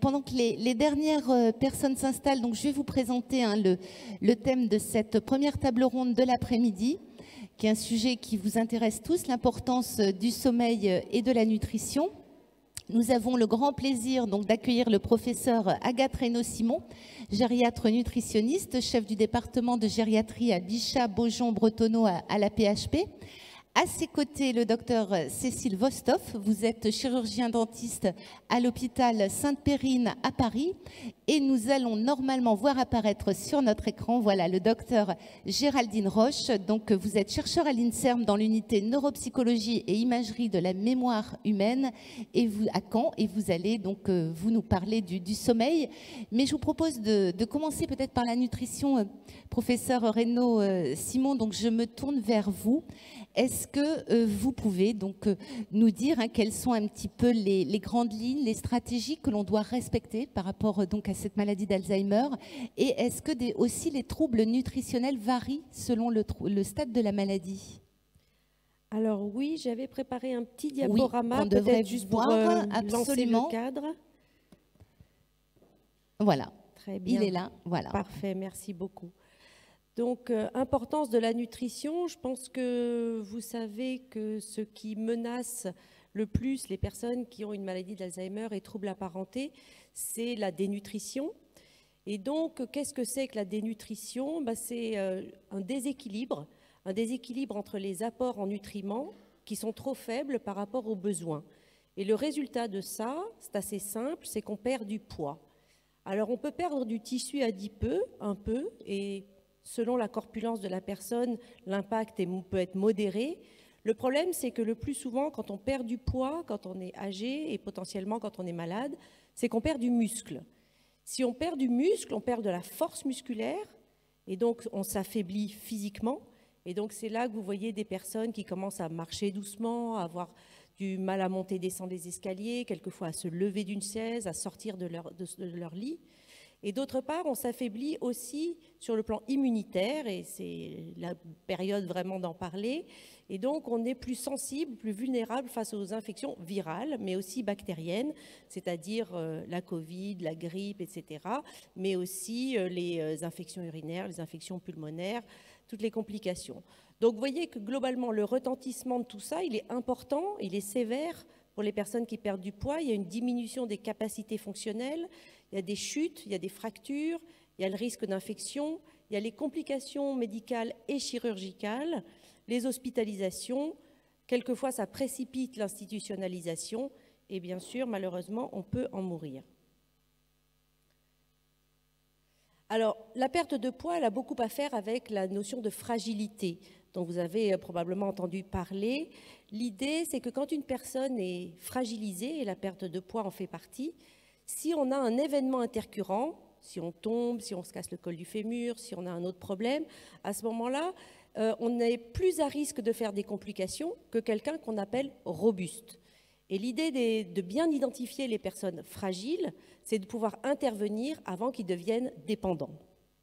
pendant que les dernières personnes s'installent, donc je vais vous présenter le thème de cette première table ronde de l'après-midi, qui est un sujet qui vous intéresse tous, l'importance du sommeil et de la nutrition. Nous avons le grand plaisir donc d'accueillir le professeur Agathe Reynaud-Simon, gériatre nutritionniste, chef du département de gériatrie à Bichat, Beaujon, Bretonneau à la PHP. À ses côtés, le docteur Cécile Vosthoff, vous êtes chirurgien dentiste à l'hôpital Sainte-Périne à Paris. Et nous allons normalement voir apparaître sur notre écran, voilà, le docteur Géraldine Roche. Donc, vous êtes chercheur à l'INSERM dans l'unité neuropsychologie et imagerie de la mémoire humaine à Caen. Et vous allez donc vous nous parler du sommeil. Mais je vous propose de commencer peut-être par la nutrition, professeur Reynaud-Simon. Donc, je me tourne vers vous. Est-ce que vous pouvez donc nous dire quelles sont un petit peu les grandes lignes, les stratégies que l'on doit respecter par rapport donc à cette maladie d'Alzheimer? Et est-ce que aussi les troubles nutritionnels varient selon le stade de la maladie? Alors oui, j'avais préparé un petit diaporama, oui, peut-être juste pour lancer le cadre. Voilà, très bien. Il est là, voilà. Parfait, merci beaucoup. Donc, importance de la nutrition, je pense que vous savez que ce qui menace le plus les personnes qui ont une maladie d'Alzheimer et troubles apparentés, c'est la dénutrition. Et donc, qu'est-ce que c'est que la dénutrition? C'est un déséquilibre entre les apports en nutriments qui sont trop faibles par rapport aux besoins. Et le résultat de ça, c'est assez simple, c'est qu'on perd du poids. Alors, on peut perdre du tissu adipeux, un peu, et selon la corpulence de la personne, l'impact peut être modéré. Le problème, c'est que le plus souvent, quand on perd du poids, quand on est âgé et potentiellement quand on est malade, c'est qu'on perd du muscle. Si on perd du muscle, on perd de la force musculaire et donc on s'affaiblit physiquement. Et donc c'est là que vous voyez des personnes qui commencent à marcher doucement, à avoir du mal à monter, descendre les escaliers, quelquefois à se lever d'une chaise, à sortir de leur lit. Et d'autre part, on s'affaiblit aussi sur le plan immunitaire, et c'est la période vraiment d'en parler. Et donc, on est plus sensible, plus vulnérable face aux infections virales, mais aussi bactériennes, c'est-à-dire la Covid, la grippe, etc., mais aussi les infections urinaires, les infections pulmonaires, toutes les complications. Donc, vous voyez que globalement, le retentissement de tout ça, il est important, il est sévère pour les personnes qui perdent du poids. Il y a une diminution des capacités fonctionnelles, il y a des chutes, il y a des fractures, il y a le risque d'infection, il y a les complications médicales et chirurgicales, les hospitalisations. Quelquefois, ça précipite l'institutionnalisation et bien sûr, malheureusement, on peut en mourir. Alors, la perte de poids, elle a beaucoup à faire avec la notion de fragilité, dont vous avez probablement entendu parler. L'idée, c'est que quand une personne est fragilisée, et la perte de poids en fait partie, si on a un événement intercurrent, si on tombe, si on se casse le col du fémur, si on a un autre problème, à ce moment-là, on est plus à risque de faire des complications que quelqu'un qu'on appelle robuste. Et l'idée de bien identifier les personnes fragiles, c'est de pouvoir intervenir avant qu'ils deviennent dépendants.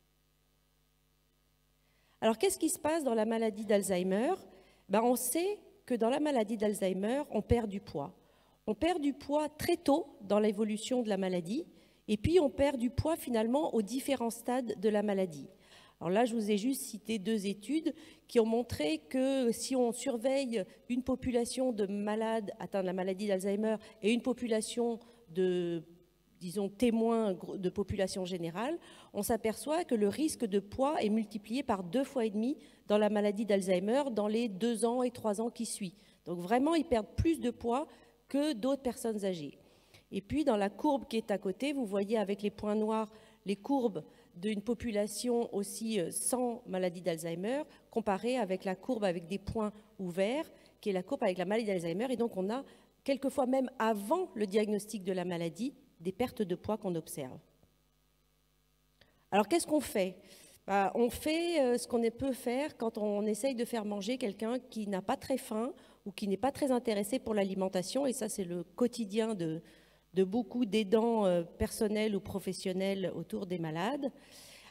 Alors, qu'est-ce qui se passe dans la maladie d'Alzheimer? On sait que dans la maladie d'Alzheimer, on perd du poids. On perd du poids très tôt dans l'évolution de la maladie, et puis on perd du poids finalement aux différents stades de la maladie. Alors là, je vous ai juste cité 2 études qui ont montré que si on surveille une population de malades atteints de la maladie d'Alzheimer et une population de, disons, témoins de population générale, on s'aperçoit que le risque de poids est multiplié par 2,5 fois dans la maladie d'Alzheimer dans les 2 ans et 3 ans qui suivent. Donc vraiment, ils perdent plus de poids que d'autres personnes âgées. Et puis, dans la courbe qui est à côté, vous voyez avec les points noirs les courbes d'une population aussi sans maladie d'Alzheimer, comparée avec la courbe avec des points ouverts, qui est la courbe avec la maladie d'Alzheimer. Et donc, on a quelquefois, même avant le diagnostic de la maladie, des pertes de poids qu'on observe. Alors, qu'est-ce qu'on fait? On fait ce qu'on peut faire quand on essaye de faire manger quelqu'un qui n'a pas très faim ou qui n'est pas très intéressé pour l'alimentation. Et ça, c'est le quotidien de beaucoup d'aidants personnels ou professionnels autour des malades.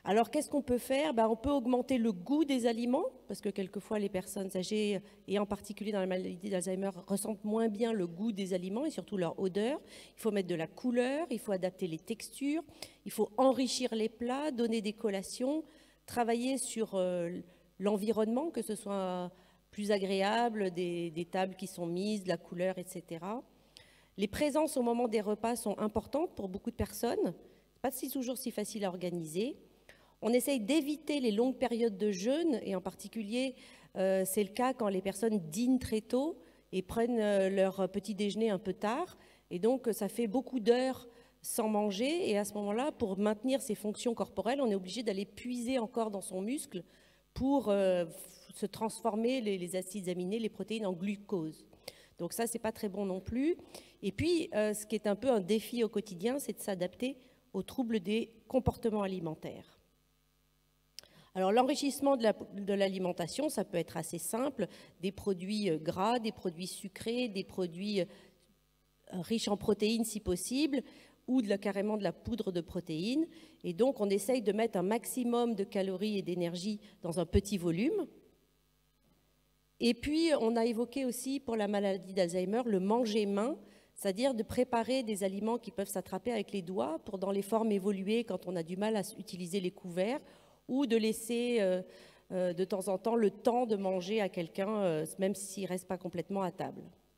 Alors, qu'est-ce qu'on peut faire? On peut augmenter le goût des aliments, parce que quelquefois, les personnes âgées, et en particulier dans la maladie d'Alzheimer, ressentent moins bien le goût des aliments et surtout leur odeur. Il faut mettre de la couleur, il faut adapter les textures, il faut enrichir les plats, donner des collations, travailler sur l'environnement, que ce soit plus agréable, des tables qui sont mises, de la couleur, etc. Les présences au moment des repas sont importantes pour beaucoup de personnes. Pas toujours si facile à organiser. On essaye d'éviter les longues périodes de jeûne, et en particulier, c'est le cas quand les personnes dînent très tôt et prennent leur petit déjeuner un peu tard. Et donc, ça fait beaucoup d'heures sans manger. Et à ce moment-là, pour maintenir ses fonctions corporelles, on est obligé d'aller puiser encore dans son muscle pour se transformer les acides aminés, les protéines en glucose. Donc ça, c'est pas très bon non plus. Et puis, ce qui est un peu un défi au quotidien, c'est de s'adapter aux troubles des comportements alimentaires. Alors, l'enrichissement de l'alimentation, ça peut être assez simple, des produits gras, des produits sucrés, des produits riches en protéines si possible, ou carrément de la poudre de protéines. Et donc, on essaye de mettre un maximum de calories et d'énergie dans un petit volume. Et puis, on a évoqué aussi pour la maladie d'Alzheimer le manger main, c'est-à-dire de préparer des aliments qui peuvent s'attraper avec les doigts pour dans les formes évoluées quand on a du mal à utiliser les couverts, ou de laisser de temps en temps le temps de manger à quelqu'un, même s'il ne reste pas complètement à table.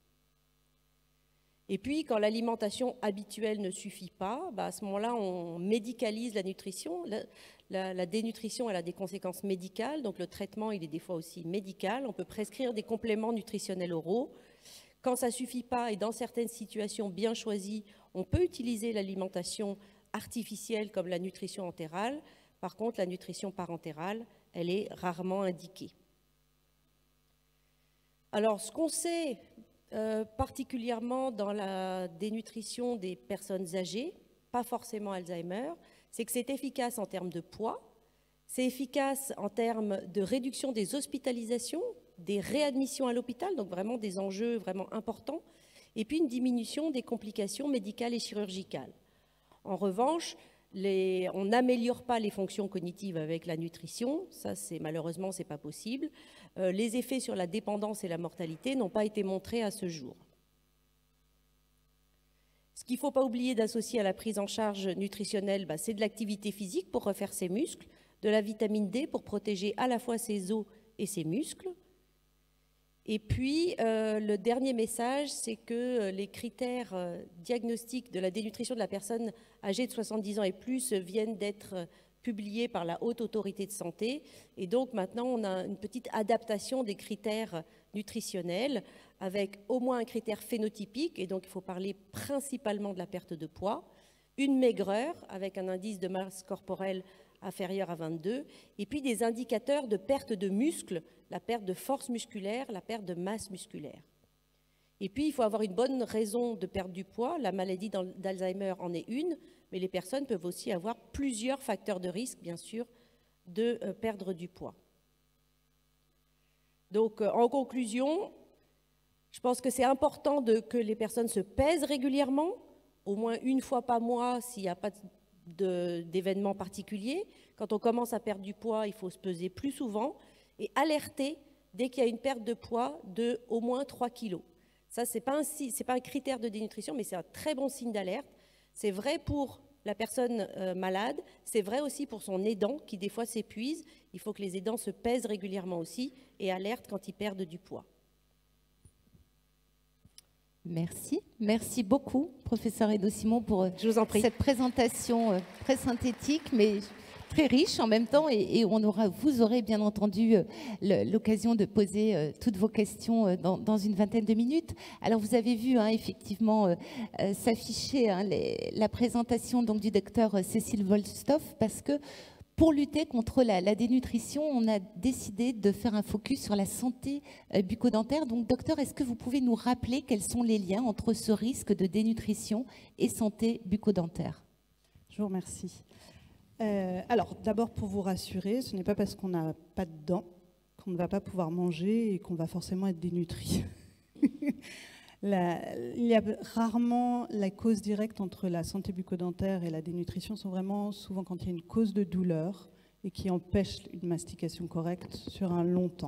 Et puis, quand l'alimentation habituelle ne suffit pas, à ce moment-là, on médicalise la nutrition. La dénutrition, elle a des conséquences médicales, donc le traitement, il est des fois aussi médical. On peut prescrire des compléments nutritionnels oraux. Quand ça ne suffit pas, et dans certaines situations bien choisies, on peut utiliser l'alimentation artificielle comme la nutrition entérale. Par contre, la nutrition parentérale, elle est rarement indiquée. Alors, ce qu'on sait particulièrement dans la dénutrition des personnes âgées, pas forcément Alzheimer, c'est que c'est efficace en termes de poids, c'est efficace en termes de réduction des hospitalisations, des réadmissions à l'hôpital, donc vraiment des enjeux vraiment importants, et puis une diminution des complications médicales et chirurgicales. En revanche, on n'améliore pas les fonctions cognitives avec la nutrition, ça malheureusement c'est pas possible. Les effets sur la dépendance et la mortalité n'ont pas été montrés à ce jour. Ce qu'il ne faut pas oublier d'associer à la prise en charge nutritionnelle, c'est de l'activité physique pour refaire ses muscles, de la vitamine D pour protéger à la fois ses os et ses muscles. Et puis, le dernier message, c'est que les critères diagnostiques de la dénutrition de la personne âgée de 70 ans et plus viennent d'être publiés par la Haute Autorité de Santé. Et donc, maintenant, on a une petite adaptation des critères nutritionnels avec au moins un critère phénotypique, et donc il faut parler principalement de la perte de poids, une maigreur avec un indice de masse corporelle inférieur à 22, et puis des indicateurs de perte de muscle, la perte de force musculaire, la perte de masse musculaire. Et puis, il faut avoir une bonne raison de perdre du poids. La maladie d'Alzheimer en est une, mais les personnes peuvent aussi avoir plusieurs facteurs de risque, bien sûr, de perdre du poids. Donc, en conclusion, je pense que c'est important que les personnes se pèsent régulièrement, au moins une fois par mois s'il n'y a pas d'événement particulier. Quand on commence à perdre du poids, il faut se peser plus souvent et alerter dès qu'il y a une perte de poids de au moins 3 kilos. Ça, ce n'est pas un critère de dénutrition, mais c'est un très bon signe d'alerte. C'est vrai pour la personne malade, c'est vrai aussi pour son aidant qui des fois s'épuise. Il faut que les aidants se pèsent régulièrement aussi et alertent quand ils perdent du poids. Merci. Merci beaucoup, professeur Hénaud-Simon, pour cette présentation très synthétique, mais très riche en même temps. Et vous aurez bien entendu l'occasion de poser toutes vos questions dans une vingtaine de minutes. Alors, vous avez vu effectivement s'afficher la présentation donc, du docteur Cécile Volstoff, parce que pour lutter contre la dénutrition, on a décidé de faire un focus sur la santé bucco-dentaire. Donc, docteur, est-ce que vous pouvez nous rappeler quels sont les liens entre ce risque de dénutrition et santé bucco-dentaire? Je vous remercie. Alors, d'abord, pour vous rassurer, ce n'est pas parce qu'on n'a pas de dents qu'on ne va pas pouvoir manger et qu'on va forcément être dénutri. Il y a rarement la cause directe entre la santé bucco-dentaire et la dénutrition, sont vraiment souvent quand il y a une cause de douleur et qui empêche une mastication correcte sur un long temps.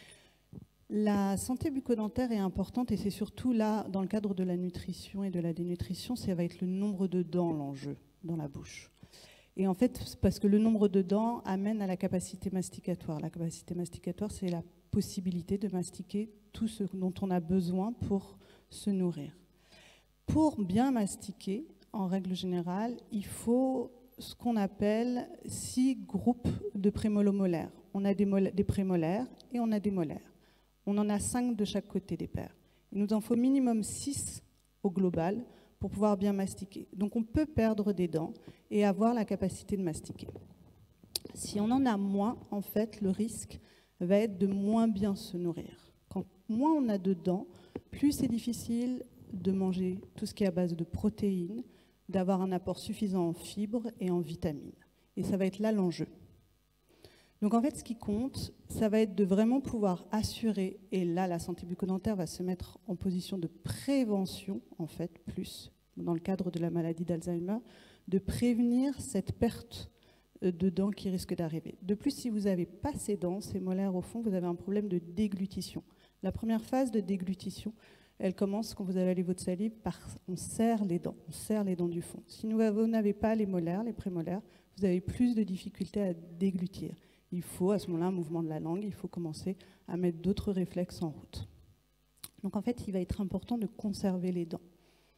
La santé bucco-dentaire est importante et c'est surtout là, dans le cadre de la nutrition et de la dénutrition, ça va être le nombre de dents l'enjeu dans la bouche. Et en fait, c'est parce que le nombre de dents amène à la capacité masticatoire. La capacité masticatoire, c'est la possibilité de mastiquer tout ce dont on a besoin pour se nourrir. Pour bien mastiquer, en règle générale, il faut ce qu'on appelle 6 groupes de prémolomolaires. On a des prémolaires et on a des molaires. On en a 5 de chaque côté des paires. Il nous en faut minimum 6 au global pour pouvoir bien mastiquer. Donc on peut perdre des dents et avoir la capacité de mastiquer. Si on en a moins, en fait, le risque va être de moins bien se nourrir. Quand moins on a de dents, plus c'est difficile de manger tout ce qui est à base de protéines, d'avoir un apport suffisant en fibres et en vitamines. Et ça va être là l'enjeu. Donc en fait, ce qui compte, ça va être de vraiment pouvoir assurer, et là la santé bucco-dentaire va se mettre en position de prévention, en fait, plus dans le cadre de la maladie d'Alzheimer, de prévenir cette perte de dents qui risque d'arriver. De plus, si vous n'avez pas ces dents, ces molaires au fond, vous avez un problème de déglutition. La première phase de déglutition, elle commence quand vous avalez votre salive par on serre les dents du fond. Si vous n'avez pas les molaires, les prémolaires, vous avez plus de difficultés à déglutir. Il faut à ce moment-là un mouvement de la langue, il faut commencer à mettre d'autres réflexes en route. Donc en fait, il va être important de conserver les dents.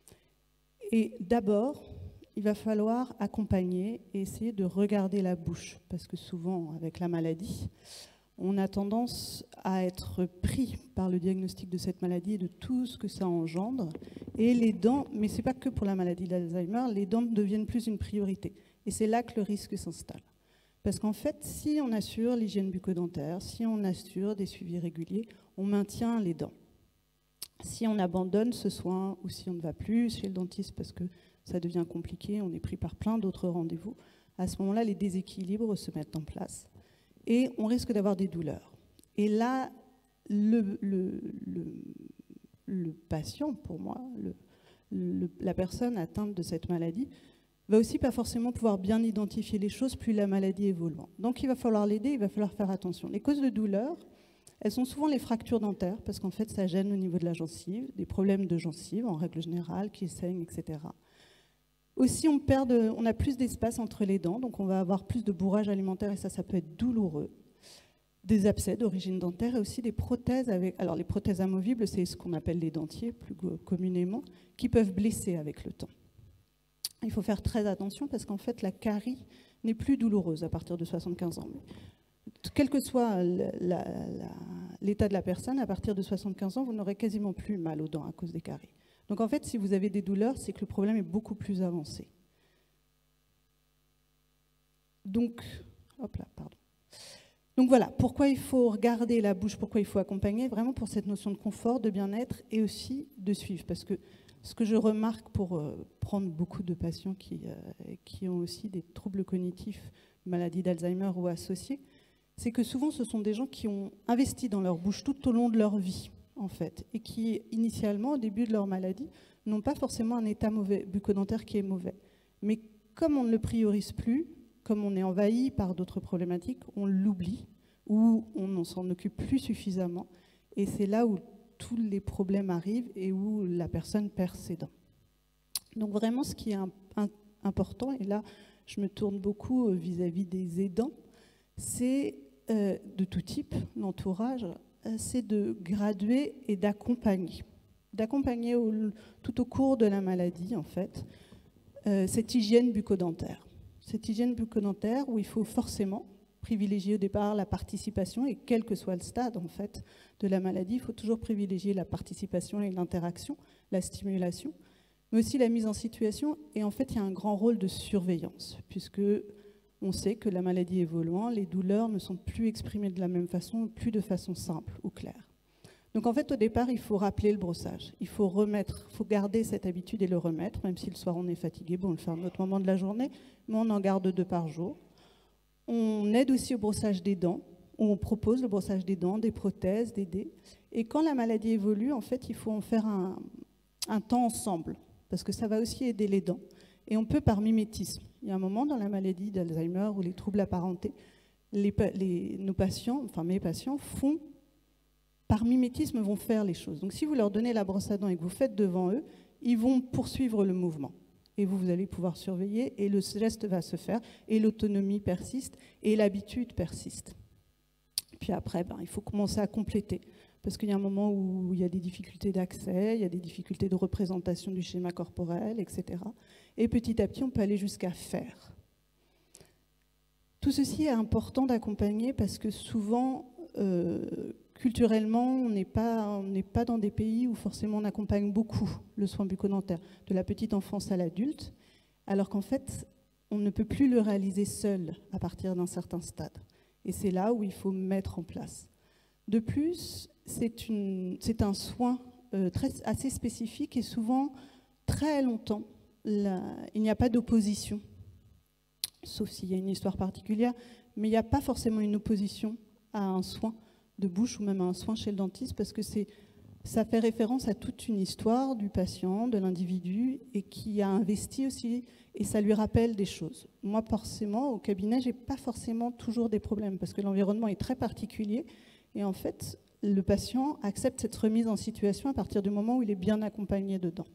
Et d'abord, il va falloir accompagner et essayer de regarder la bouche, parce que souvent, avec la maladie, on a tendance à être pris par le diagnostic de cette maladie et de tout ce que ça engendre. Et les dents, mais ce n'est pas que pour la maladie d'Alzheimer, les dents deviennent plus une priorité. Et c'est là que le risque s'installe. Parce qu'en fait, si on assure l'hygiène bucco-dentaire, si on assure des suivis réguliers, on maintient les dents. Si on abandonne ce soin ou si on ne va plus chez le dentiste parce que ça devient compliqué, on est pris par plein d'autres rendez-vous, à ce moment-là, les déséquilibres se mettent en place et on risque d'avoir des douleurs. Et là, le patient, pour moi, la personne atteinte de cette maladie, va aussi pas forcément pouvoir bien identifier les choses plus la maladie évoluant. Donc il va falloir l'aider, il va falloir faire attention. Les causes de douleur, elles sont souvent les fractures dentaires, parce qu'en fait ça gêne au niveau de la gencive, des problèmes de gencive en règle générale, qui saignent, etc. Aussi on a plus d'espace entre les dents, donc on va avoir plus de bourrage alimentaire et ça peut être douloureux. Des abcès d'origine dentaire et aussi des prothèses alors les prothèses amovibles, c'est ce qu'on appelle les dentiers plus communément, qui peuvent blesser avec le temps. Il faut faire très attention parce qu'en fait, la carie n'est plus douloureuse à partir de 75 ans. Quel que soit l'état de la personne, à partir de 75 ans, vous n'aurez quasiment plus mal aux dents à cause des caries. Donc en fait, si vous avez des douleurs, c'est que le problème est beaucoup plus avancé. Donc voilà, pourquoi il faut regarder la bouche, pourquoi il faut accompagner, vraiment pour cette notion de confort, de bien-être et aussi de suivre. Parce que ce que je remarque pour prendre beaucoup de patients qui ont aussi des troubles cognitifs, maladie d'Alzheimer ou associés, c'est que souvent ce sont des gens qui ont investi dans leur bouche tout au long de leur vie, en fait, et qui, initialement, au début de leur maladie, n'ont pas forcément un état bucco-dentaire qui est mauvais. Mais comme on ne le priorise plus, comme on est envahi par d'autres problématiques, on l'oublie ou on ne s'en occupe plus suffisamment. Et c'est là où tous les problèmes arrivent et où la personne perd ses dents. Donc vraiment, ce qui est important, et là, je me tourne beaucoup vis-à-vis des aidants, c'est de tout type, l'entourage, c'est de graduer et d'accompagner. D'accompagner tout au cours de la maladie, en fait, cette hygiène bucco-dentaire. Cette hygiène bucco-dentaire où il faut forcément privilégier au départ la participation, et quel que soit le stade en fait de la maladie, il faut toujours privilégier la participation et l'interaction, la stimulation, mais aussi la mise en situation. Et en fait, il y a un grand rôle de surveillance, puisque on sait que la maladie évoluant, les douleurs ne sont plus exprimées de la même façon, plus de façon simple ou claire. Donc en fait, au départ, il faut rappeler le brossage. Il faut garder cette habitude et le remettre, même si le soir on est fatigué, bon, on le fait à un autre moment de la journée, mais on en garde 2 par jour. On aide aussi au brossage des dents, on propose le brossage des dents, des prothèses, des dés. Et quand la maladie évolue, en fait, il faut en faire un temps ensemble, parce que ça va aussi aider les dents. Et on peut par mimétisme. Il y a un moment dans la maladie d'Alzheimer ou les troubles apparentés, nos patients, enfin mes patients, par mimétisme, vont faire les choses. Donc si vous leur donnez la brosse à dents et que vous faites devant eux, ils vont poursuivre le mouvement. Et vous allez pouvoir surveiller, et le geste va se faire, et l'autonomie persiste, et l'habitude persiste. Puis après, il faut commencer à compléter. Parce qu'il y a un moment où il y a des difficultés d'accès, il y a des difficultés de représentation du schéma corporel, etc. Et petit à petit, on peut aller jusqu'à faire. Tout ceci est important d'accompagner parce que souvent, culturellement, on n'est pas dans des pays où forcément on accompagne beaucoup le soin bucco-dentaire, de la petite enfance à l'adulte, alors qu'en fait, on ne peut plus le réaliser seul à partir d'un certain stade. Et c'est là où il faut mettre en place. De plus, c'est un soin assez spécifique et souvent, très longtemps, il n'y a pas d'opposition, sauf s'il y a une histoire particulière, mais il n'y a pas forcément une opposition à un soin de bouche ou même à un soin chez le dentiste parce que ça fait référence à toute une histoire du patient, de l'individu et qui a investi aussi et ça lui rappelle des choses. Moi, forcément, au cabinet, je n'ai pas forcément toujours des problèmes parce que l'environnement est très particulier et en fait, le patient accepte cette remise en situation à partir du moment où il est bien accompagné dedans.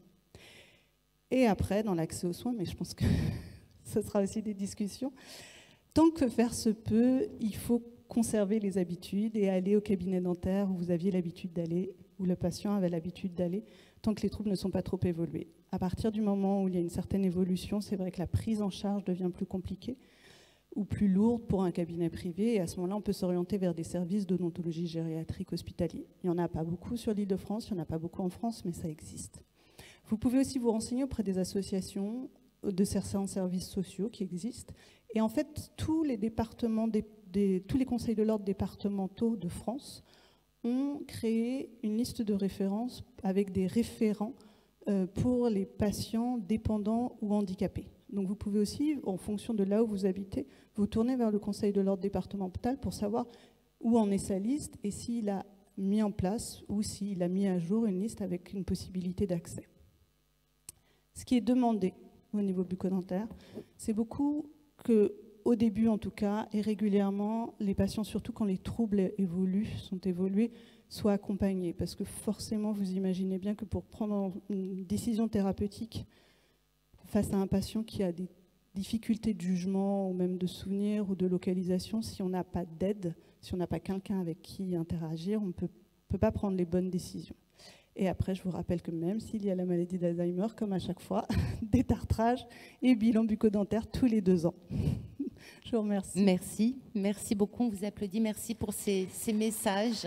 Et après, dans l'accès aux soins, mais je pense que ce sera aussi des discussions, tant que faire se peut, il faut conserver les habitudes et aller au cabinet dentaire où vous aviez l'habitude d'aller, où le patient avait l'habitude d'aller, tant que les troubles ne sont pas trop évolués. À partir du moment où il y a une certaine évolution, c'est vrai que la prise en charge devient plus compliquée ou plus lourde pour un cabinet privé, et à ce moment-là, on peut s'orienter vers des services d'odontologie gériatrique hospitaliers. Il n'y en a pas beaucoup sur l'Île-de-France, il n'y en a pas beaucoup en France, mais ça existe. Vous pouvez aussi vous renseigner auprès des associations, de certains services sociaux qui existent, et en fait, tous les départements tous les conseils de l'ordre départementaux de France ont créé une liste de références avec des référents pour les patients dépendants ou handicapés. Donc vous pouvez aussi, en fonction de là où vous habitez, vous tourner vers le conseil de l'ordre départemental pour savoir où en est sa liste et s'il a mis en place ou s'il a mis à jour une liste avec une possibilité d'accès. Ce qui est demandé au niveau bucco-dentaire, c'est beaucoup que, au début en tout cas, et régulièrement, les patients, surtout quand les troubles sont évolués, soient accompagnés. Parce que forcément, vous imaginez bien que pour prendre une décision thérapeutique face à un patient qui a des difficultés de jugement ou même de souvenir ou de localisation, si on n'a pas d'aide, si on n'a pas quelqu'un avec qui interagir, on ne peut pas prendre les bonnes décisions. Et après, je vous rappelle que même s'il y a la maladie d'Alzheimer, comme à chaque fois, détartrage et bilan bucco-dentaire tous les 2 ans. Je vous remercie. Merci beaucoup, on vous applaudit. Merci pour ces messages.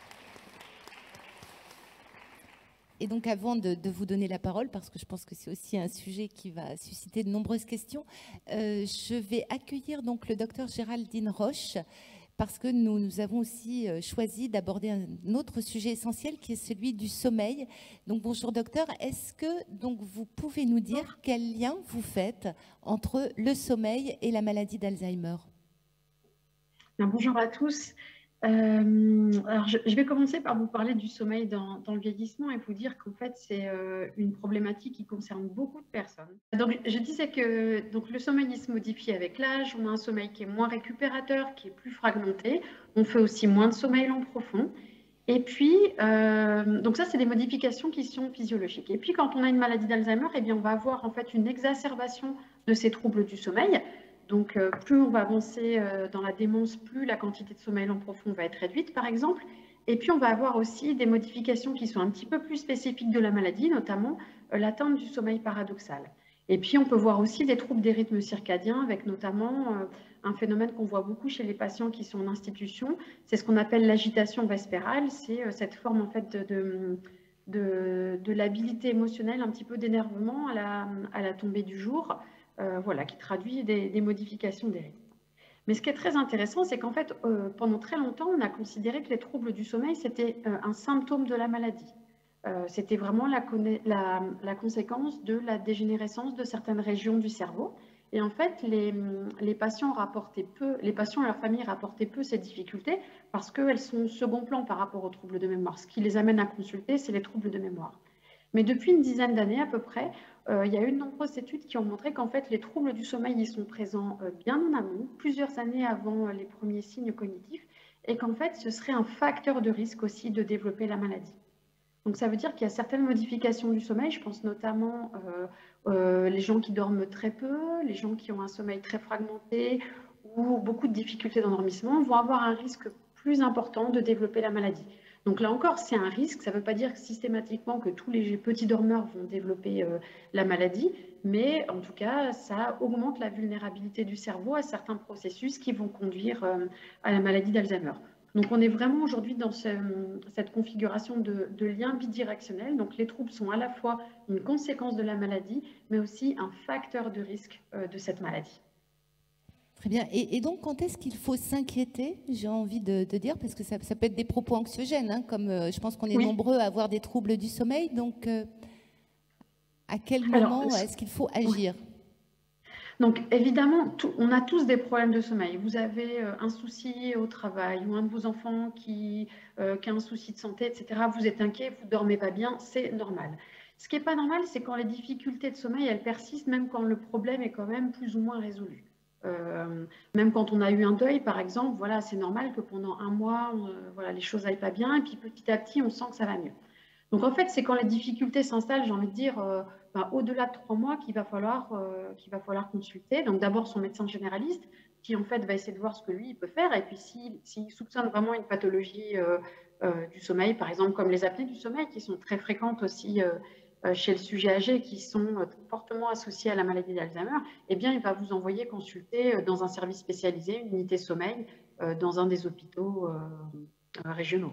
Et donc, avant de vous donner la parole, parce que je pense que c'est aussi un sujet qui va susciter de nombreuses questions, je vais accueillir donc le docteur Géraldine Roche, parce que nous avons aussi choisi d'aborder un autre sujet essentiel qui est celui du sommeil. Donc bonjour docteur, est-ce que donc, vous pouvez nous dire quel lien vous faites entre le sommeil et la maladie d'Alzheimer? Bonjour à tous. Alors je vais commencer par vous parler du sommeil dans le vieillissement et vous dire qu'en fait c'est une problématique qui concerne beaucoup de personnes. Donc je disais que donc, le sommeil il se modifie avec l'âge, on a un sommeil qui est moins récupérateur, qui est plus fragmenté, on fait aussi moins de sommeil lent profond. Et puis, donc ça c'est des modifications qui sont physiologiques. Et puis quand on a une maladie d'Alzheimer, eh bien, on va avoir en fait une exacerbation de ces troubles du sommeil. Donc, plus on va avancer dans la démence, plus la quantité de sommeil lent profond va être réduite, par exemple. Et puis, on va avoir aussi des modifications qui sont un petit peu plus spécifiques de la maladie, notamment l'atteinte du sommeil paradoxal. Et puis, on peut voir aussi des troubles des rythmes circadiens, avec notamment un phénomène qu'on voit beaucoup chez les patients qui sont en institution. C'est ce qu'on appelle l'agitation vespérale. C'est cette forme, en fait, de l'habilité émotionnelle, un petit peu d'énervement à la tombée du jour. Voilà, qui traduit des modifications des rythmes. Mais ce qui est très intéressant, c'est qu'en fait, pendant très longtemps, on a considéré que les troubles du sommeil, c'était un symptôme de la maladie. C'était vraiment la conséquence de la dégénérescence de certaines régions du cerveau. Et en fait, les patients et leurs familles rapportaient peu ces difficultés parce qu'elles sont au second plan par rapport aux troubles de mémoire. Ce qui les amène à consulter, c'est les troubles de mémoire. Mais depuis une dizaine d'années à peu près, il y a eu de nombreuses études qui ont montré qu'en fait, les troubles du sommeil ils sont présents bien en amont, plusieurs années avant les premiers signes cognitifs, et qu'en fait, ce serait un facteur de risque aussi de développer la maladie. Donc ça veut dire qu'il y a certaines modifications du sommeil, je pense notamment les gens qui dorment très peu, les gens qui ont un sommeil très fragmenté ou beaucoup de difficultés d'endormissement vont avoir un risque plus important de développer la maladie. Donc là encore, c'est un risque, ça ne veut pas dire systématiquement que tous les petits dormeurs vont développer la maladie, mais en tout cas, ça augmente la vulnérabilité du cerveau à certains processus qui vont conduire à la maladie d'Alzheimer. Donc, on est vraiment aujourd'hui dans cette configuration de lien bidirectionnel. Donc, les troubles sont à la fois une conséquence de la maladie, mais aussi un facteur de risque de cette maladie. Très bien. Et donc, quand est-ce qu'il faut s'inquiéter, j'ai envie de dire, parce que ça peut être des propos anxiogènes, hein, comme je pense qu'on est nombreux à avoir des troubles du sommeil. Donc, à quel moment est-ce qu'il faut agir ? Donc, évidemment, on a tous des problèmes de sommeil. Vous avez un souci au travail ou un de vos enfants qui a un souci de santé, etc. Vous êtes inquiet, vous ne dormez pas bien, c'est normal. Ce qui n'est pas normal, c'est quand les difficultés de sommeil, elles persistent, même quand le problème est quand même plus ou moins résolu. Même quand on a eu un deuil, par exemple, voilà, c'est normal que pendant un mois, voilà, les choses n'aillent pas bien, et puis petit à petit, on sent que ça va mieux. Donc, en fait, c'est quand les difficultés s'installent, j'ai envie de dire, au-delà de 3 mois qu'il va falloir consulter. Donc, d'abord, son médecin généraliste, qui, en fait, va essayer de voir ce que lui, il peut faire. Et puis, s'il soupçonne vraiment une pathologie du sommeil, par exemple, comme les apnées du sommeil, qui sont très fréquentes aussi chez le sujet âgé, qui sont fortement associées à la maladie d'Alzheimer, eh bien, il va vous envoyer consulter dans un service spécialisé, une unité sommeil, dans un des hôpitaux régionaux.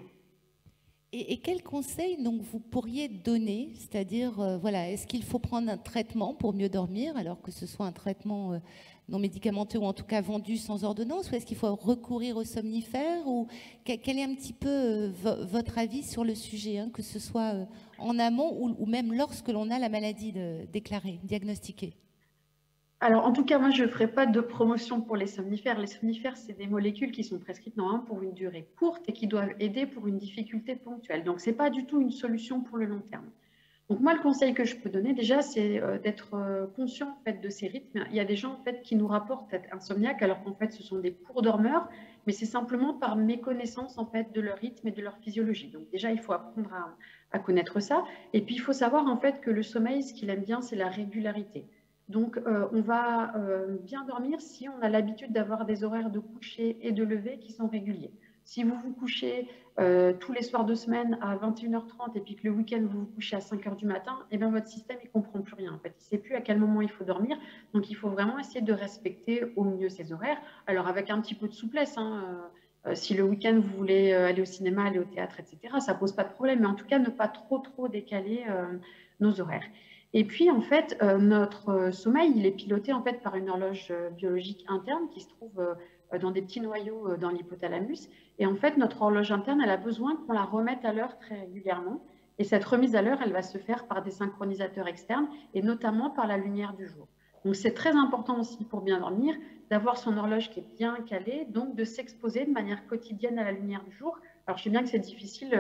Et quels conseils donc, vous pourriez donner? C'est-à-dire, voilà, est-ce qu'il faut prendre un traitement pour mieux dormir, alors que ce soit un traitement non médicamenteux ou en tout cas vendu sans ordonnance, ou est-ce qu'il faut recourir aux somnifères, ou quel est un petit peu votre avis sur le sujet, hein, que ce soit en amont ou même lorsque l'on a la maladie déclarée, diagnostiquée? Alors, en tout cas, moi, je ne ferai pas de promotion pour les somnifères. Les somnifères, c'est des molécules qui sont prescrites normalement pour une durée courte et qui doivent aider pour une difficulté ponctuelle. Donc, ce n'est pas du tout une solution pour le long terme. Donc, moi, le conseil que je peux donner, déjà, c'est d'être conscient en fait, de ces rythmes. Il y a des gens en fait, qui nous rapportent être insomniaques alors qu'en fait, ce sont des courts dormeurs, mais c'est simplement par méconnaissance en fait, de leur rythme et de leur physiologie. Donc, déjà, il faut apprendre à connaître ça. Et puis, il faut savoir en fait, que le sommeil, ce qu'il aime bien, c'est la régularité. Donc, on va bien dormir si on a l'habitude d'avoir des horaires de coucher et de lever qui sont réguliers. Si vous vous couchez tous les soirs de semaine à 21h30 et puis que le week-end, vous vous couchez à 5h du matin, eh bien, votre système, il ne comprend plus rien. En fait, il ne sait plus à quel moment il faut dormir. Donc, il faut vraiment essayer de respecter au mieux ces horaires. Alors, avec un petit peu de souplesse, hein, si le week-end, vous voulez aller au cinéma, aller au théâtre, etc., ça ne pose pas de problème. Mais en tout cas, ne pas trop décaler nos horaires. Et puis, en fait, notre sommeil, il est piloté en fait, par une horloge biologique interne qui se trouve dans des petits noyaux dans l'hypothalamus. Et en fait, notre horloge interne, elle a besoin qu'on la remette à l'heure très régulièrement. Et cette remise à l'heure, elle va se faire par des synchronisateurs externes et notamment par la lumière du jour. Donc, c'est très important aussi pour bien dormir d'avoir son horloge qui est bien calée, donc de s'exposer de manière quotidienne à la lumière du jour. Alors, je sais bien que c'est difficile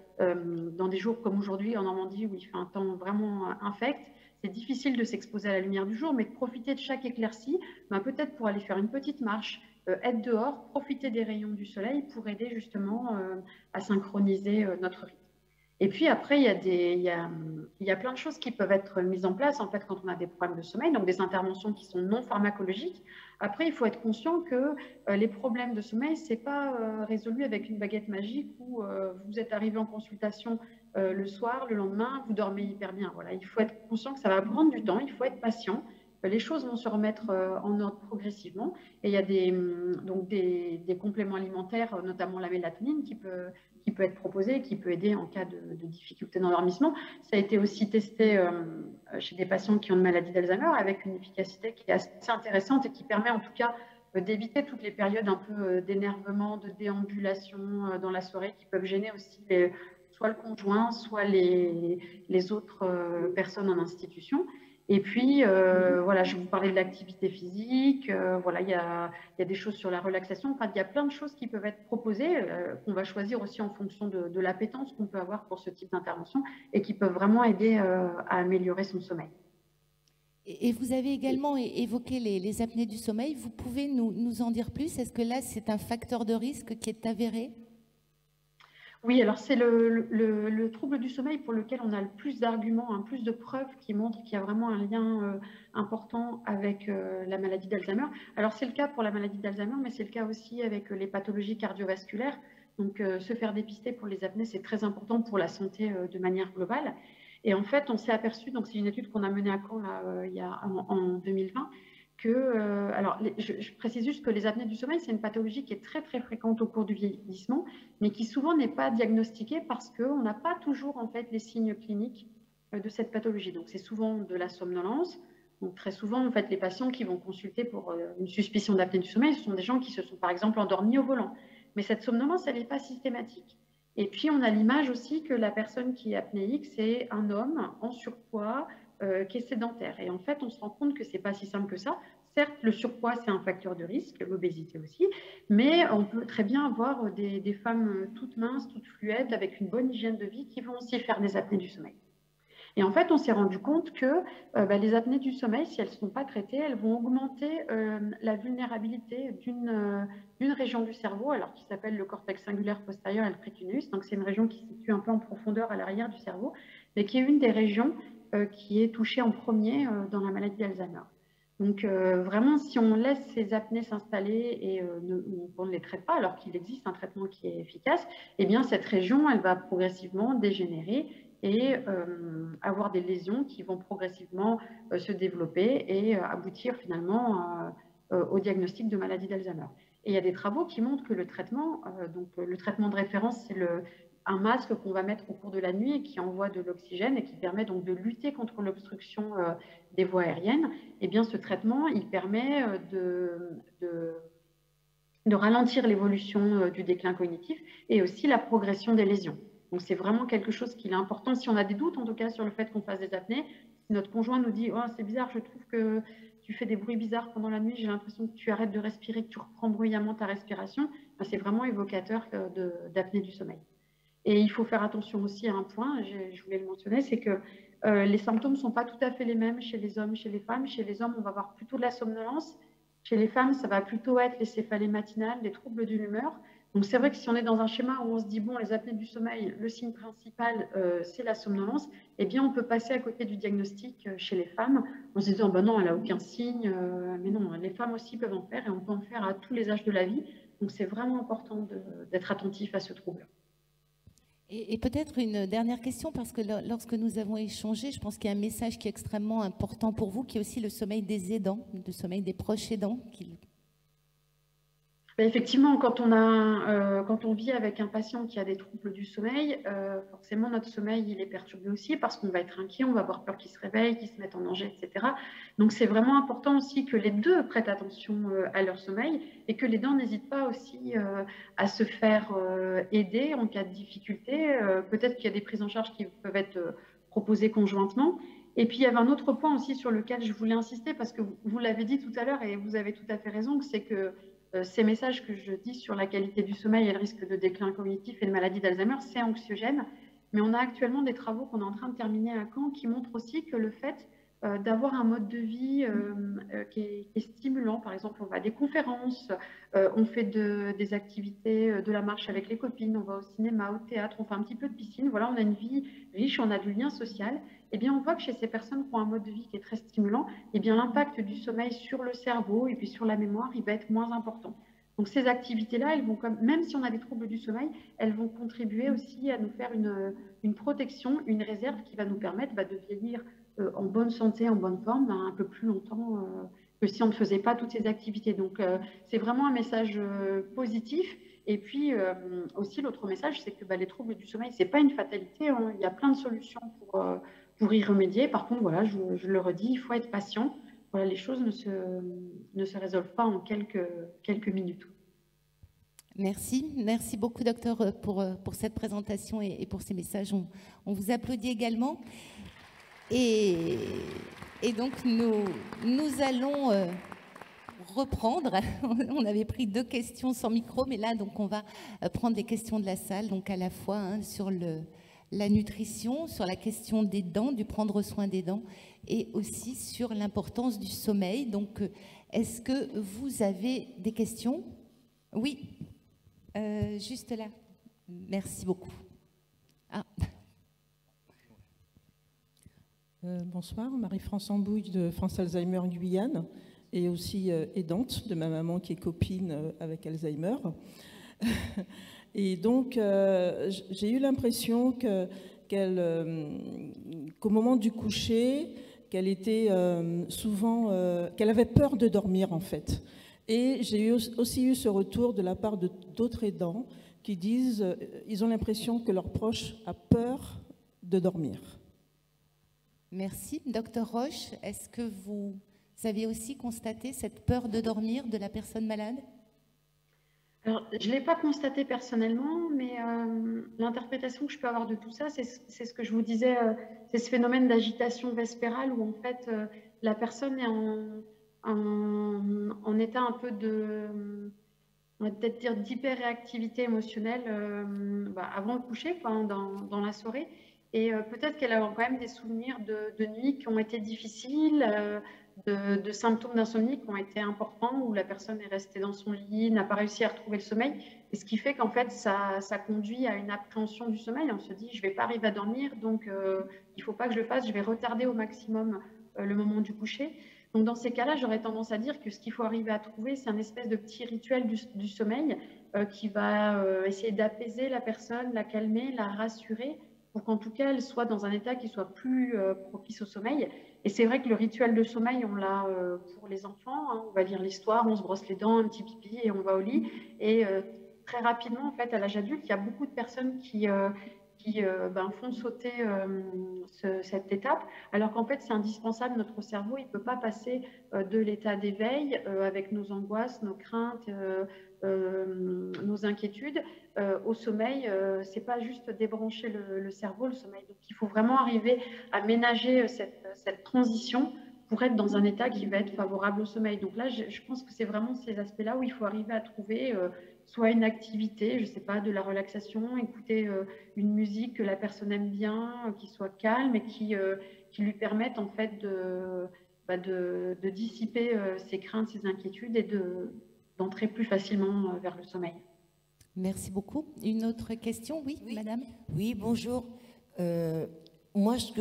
dans des jours comme aujourd'hui en Normandie où il fait un temps vraiment infect. C'est difficile de s'exposer à la lumière du jour, mais de profiter de chaque éclaircie, peut-être pour aller faire une petite marche, être dehors, profiter des rayons du soleil pour aider justement à synchroniser notre rythme. Et puis après, il y a plein de choses qui peuvent être mises en place en fait, quand on a des problèmes de sommeil, donc des interventions qui sont non pharmacologiques. Après, il faut être conscient que les problèmes de sommeil, ce n'est pas résolu avec une baguette magique où vous êtes arrivé en consultation le soir, le lendemain, vous dormez hyper bien. Voilà, il faut être conscient que ça va prendre du temps, il faut être patient. Les choses vont se remettre en ordre progressivement. Et il y a des compléments alimentaires, notamment la mélatonine, qui peut être proposée, qui peut aider en cas de difficulté d'endormissement. Ça a été aussi testé chez des patients qui ont une maladie d'Alzheimer avec une efficacité qui est assez intéressante et qui permet en tout cas d'éviter toutes les périodes un peu d'énervement, de déambulation dans la soirée qui peuvent gêner aussi soit le conjoint, soit les autres personnes en institution. Et puis, voilà, je vais vous parler de l'activité physique, voilà, il y a des choses sur la relaxation, enfin, il y a plein de choses qui peuvent être proposées, qu'on va choisir aussi en fonction de l'appétence qu'on peut avoir pour ce type d'intervention et qui peuvent vraiment aider à améliorer son sommeil. Et vous avez également évoqué les apnées du sommeil. Vous pouvez nous en dire plus? Est-ce que là, c'est un facteur de risque qui est avéré? Oui, alors c'est le trouble du sommeil pour lequel on a le plus d'arguments, plus de preuves qui montrent qu'il y a vraiment un lien important avec la maladie d'Alzheimer. Alors c'est le cas pour la maladie d'Alzheimer, mais c'est le cas aussi avec les pathologies cardiovasculaires. Donc se faire dépister pour les apnées, c'est très important pour la santé de manière globale. Et en fait, on s'est aperçu, donc c'est une étude qu'on a menée à Caen là, en 2020, que, alors je précise juste que les apnées du sommeil, c'est une pathologie qui est très très fréquente au cours du vieillissement, mais qui souvent n'est pas diagnostiquée parce qu'on n'a pas toujours en fait les signes cliniques de cette pathologie. Donc c'est souvent de la somnolence. Donc très souvent, en fait, les patients qui vont consulter pour une suspicion d'apnée du sommeil, ce sont des gens qui se sont par exemple endormis au volant. Mais cette somnolence, elle n'est pas systématique. Et puis, on a l'image aussi que la personne qui est apnéique, c'est un homme en surpoids qui est sédentaire. Et en fait, on se rend compte que ce n'est pas si simple que ça. Certes, le surpoids, c'est un facteur de risque, l'obésité aussi, mais on peut très bien avoir des femmes toutes minces, toutes fluettes, avec une bonne hygiène de vie, qui vont aussi faire des apnées du sommeil. Et en fait, on s'est rendu compte que les apnées du sommeil, si elles ne sont pas traitées, elles vont augmenter la vulnérabilité d'une région du cerveau, alors qui s'appelle le cortex singulaire postérieur et le précunus. Donc, c'est une région qui se situe un peu en profondeur à l'arrière du cerveau, mais qui est une des régions qui est touchée en premier dans la maladie d'Alzheimer. Donc, vraiment, si on laisse ces apnées s'installer et on ne les traite pas, alors qu'il existe un traitement qui est efficace, eh bien, cette région, elle va progressivement dégénérer et avoir des lésions qui vont progressivement se développer et aboutir finalement au diagnostic de maladie d'Alzheimer. Et il y a des travaux qui montrent que le traitement, donc le traitement de référence, c'est un masque qu'on va mettre au cours de la nuit et qui envoie de l'oxygène et qui permet donc de lutter contre l'obstruction des voies aériennes. Et bien ce traitement, il permet de ralentir l'évolution du déclin cognitif et aussi la progression des lésions. Donc, c'est vraiment quelque chose qui est important. Si on a des doutes, en tout cas, sur le fait qu'on fasse des apnées, si notre conjoint nous dit « Oh, c'est bizarre, je trouve que tu fais des bruits bizarres pendant la nuit, j'ai l'impression que tu arrêtes de respirer, que tu reprends bruyamment ta respiration », c'est vraiment évocateur d'apnée du sommeil. Et il faut faire attention aussi à un point, je voulais le mentionner, c'est que les symptômes ne sont pas tout à fait les mêmes chez les hommes, chez les femmes. Chez les hommes, on va avoir plutôt de la somnolence. Chez les femmes, ça va plutôt être les céphalées matinales, les troubles de l'humeur. Donc, c'est vrai que si on est dans un schéma où on se dit, bon, les apnées du sommeil, le signe principal, c'est la somnolence, eh bien, on peut passer à côté du diagnostic chez les femmes en se disant, ben non, elle n'a aucun signe. Mais non, les femmes aussi peuvent en faire et on peut en faire à tous les âges de la vie. Donc, c'est vraiment important d'être attentif à ce trouble. Et peut-être une dernière question, parce que lorsque nous avons échangé, je pense qu'il y a un message qui est extrêmement important pour vous, qui est aussi le sommeil des aidants, le sommeil des proches aidants. Effectivement, quand on vit avec un patient qui a des troubles du sommeil, forcément notre sommeil il est perturbé aussi parce qu'on va être inquiet, on va avoir peur qu'il se réveille, qu'il se mette en danger, etc. Donc c'est vraiment important aussi que les deux prêtent attention à leur sommeil et que les aidants n'hésitent pas aussi à se faire aider en cas de difficulté. Peut-être qu'il y a des prises en charge qui peuvent être proposées conjointement. Et puis il y avait un autre point aussi sur lequel je voulais insister parce que vous l'avez dit tout à l'heure et vous avez tout à fait raison, c'est que ces messages que je dis sur la qualité du sommeil et le risque de déclin cognitif et de maladie d'Alzheimer, c'est anxiogène. Mais on a actuellement des travaux qu'on est en train de terminer à Caen qui montrent aussi que le fait d'avoir un mode de vie qui est stimulant, par exemple, on va à des conférences, on fait des activités, de la marche avec les copines, on va au cinéma, au théâtre, on fait un petit peu de piscine. Voilà, on a une vie riche, on a du lien social. Eh bien, on voit que chez ces personnes qui ont un mode de vie qui est très stimulant, eh bien, l'impact du sommeil sur le cerveau et puis sur la mémoire, il va être moins important. Donc, ces activités-là, elles vont, même si on a des troubles du sommeil, elles vont contribuer aussi à nous faire une protection, une réserve qui va nous permettre de vieillir en bonne santé, en bonne forme, un peu plus longtemps que si on ne faisait pas toutes ces activités. Donc, c'est vraiment un message positif. Et puis, aussi, l'autre message, c'est que les troubles du sommeil, ce n'est pas une fatalité. Hein. Il y a plein de solutions pour y remédier. Par contre, voilà, je le redis, il faut être patient. Voilà, les choses ne se résolvent pas en quelques minutes. Merci. Merci beaucoup, docteur, pour cette présentation et pour ces messages. On vous applaudit également. Et Et donc, nous allons reprendre. On avait pris 2 questions sans micro, mais là, donc, on va prendre des questions de la salle, donc à la fois hein, sur la nutrition, sur la question des dents, du prendre soin des dents, et aussi sur l'importance du sommeil. Donc, est-ce que vous avez des questions? Oui, juste là. Merci beaucoup. Ah. Bonsoir, Marie-France Ambouille de France Alzheimer Guyane et aussi aidante de ma maman qui est copine avec Alzheimer. Et donc, j'ai eu l'impression qu'au moment du coucher, qu'elle était souvent, qu'elle avait peur de dormir en fait. Et j'ai aussi eu ce retour de la part d'autres aidants qui disent, ils ont l'impression que leur proche a peur de dormir. Merci. Docteur Roche, est-ce que vous avez aussi constaté cette peur de dormir de la personne malade? Alors, je ne l'ai pas constaté personnellement, mais l'interprétation que je peux avoir de tout ça, c'est ce que je vous disais, c'est ce phénomène d'agitation vespérale où en fait la personne est en état un peu de, on va peut-être dire d'hyperréactivité émotionnelle avant le coucher, quoi, hein, dans la soirée. Et peut-être qu'elle a quand même des souvenirs de nuits qui ont été difficiles, de symptômes d'insomnie qui ont été importants, où la personne est restée dans son lit, n'a pas réussi à retrouver le sommeil. Et ce qui fait qu'en fait, ça conduit à une appréhension du sommeil. On se dit, je ne vais pas arriver à dormir, donc il ne faut pas que je le fasse, je vais retarder au maximum le moment du coucher. Donc dans ces cas-là, j'aurais tendance à dire que ce qu'il faut arriver à trouver, c'est un espèce de petit rituel du sommeil qui va essayer d'apaiser la personne, la calmer, la rassurer, pour qu'en tout cas, elle soit dans un état qui soit plus propice au sommeil. Et c'est vrai que le rituel de sommeil, on l'a pour les enfants. Hein, on va lire l'histoire, on se brosse les dents, un petit pipi et on va au lit. Et très rapidement, en fait, à l'âge adulte, il y a beaucoup de personnes qui font sauter cette étape, alors qu'en fait, c'est indispensable. Notre cerveau, il ne peut pas passer de l'état d'éveil avec nos angoisses, nos craintes, nos inquiétudes au sommeil. C'est pas juste débrancher le cerveau, le sommeil. Donc, il faut vraiment arriver à ménager cette transition pour être dans un état qui va être favorable au sommeil. Donc là, je pense que c'est vraiment ces aspects-là où il faut arriver à trouver soit une activité, je ne sais pas, de la relaxation, écouter une musique que la personne aime bien, qui soit calme et qui lui permette en fait de dissiper ses craintes, ses inquiétudes et d'entrer plus facilement vers le sommeil. Merci beaucoup. Une autre question? Oui, madame? Oui, bonjour. Moi, ce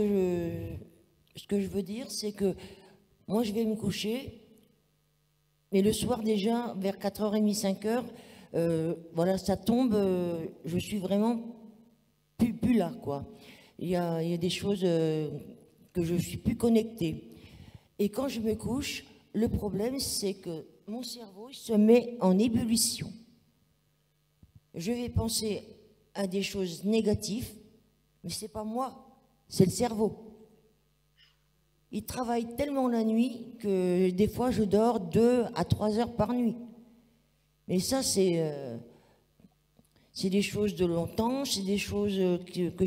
que je veux dire, c'est que moi, je vais me coucher, mais le soir déjà, vers 4h30, 5h, voilà, ça tombe, je suis vraiment plus là, quoi. Il y a des choses que je suis plus connectée. Et quand je me couche, le problème, c'est que mon cerveau se met en ébullition. Je vais penser à des choses négatives, mais c'est pas moi, c'est le cerveau. Il travaille tellement la nuit que des fois je dors 2 à 3 heures par nuit. Mais ça, c'est des choses de longtemps, c'est des choses que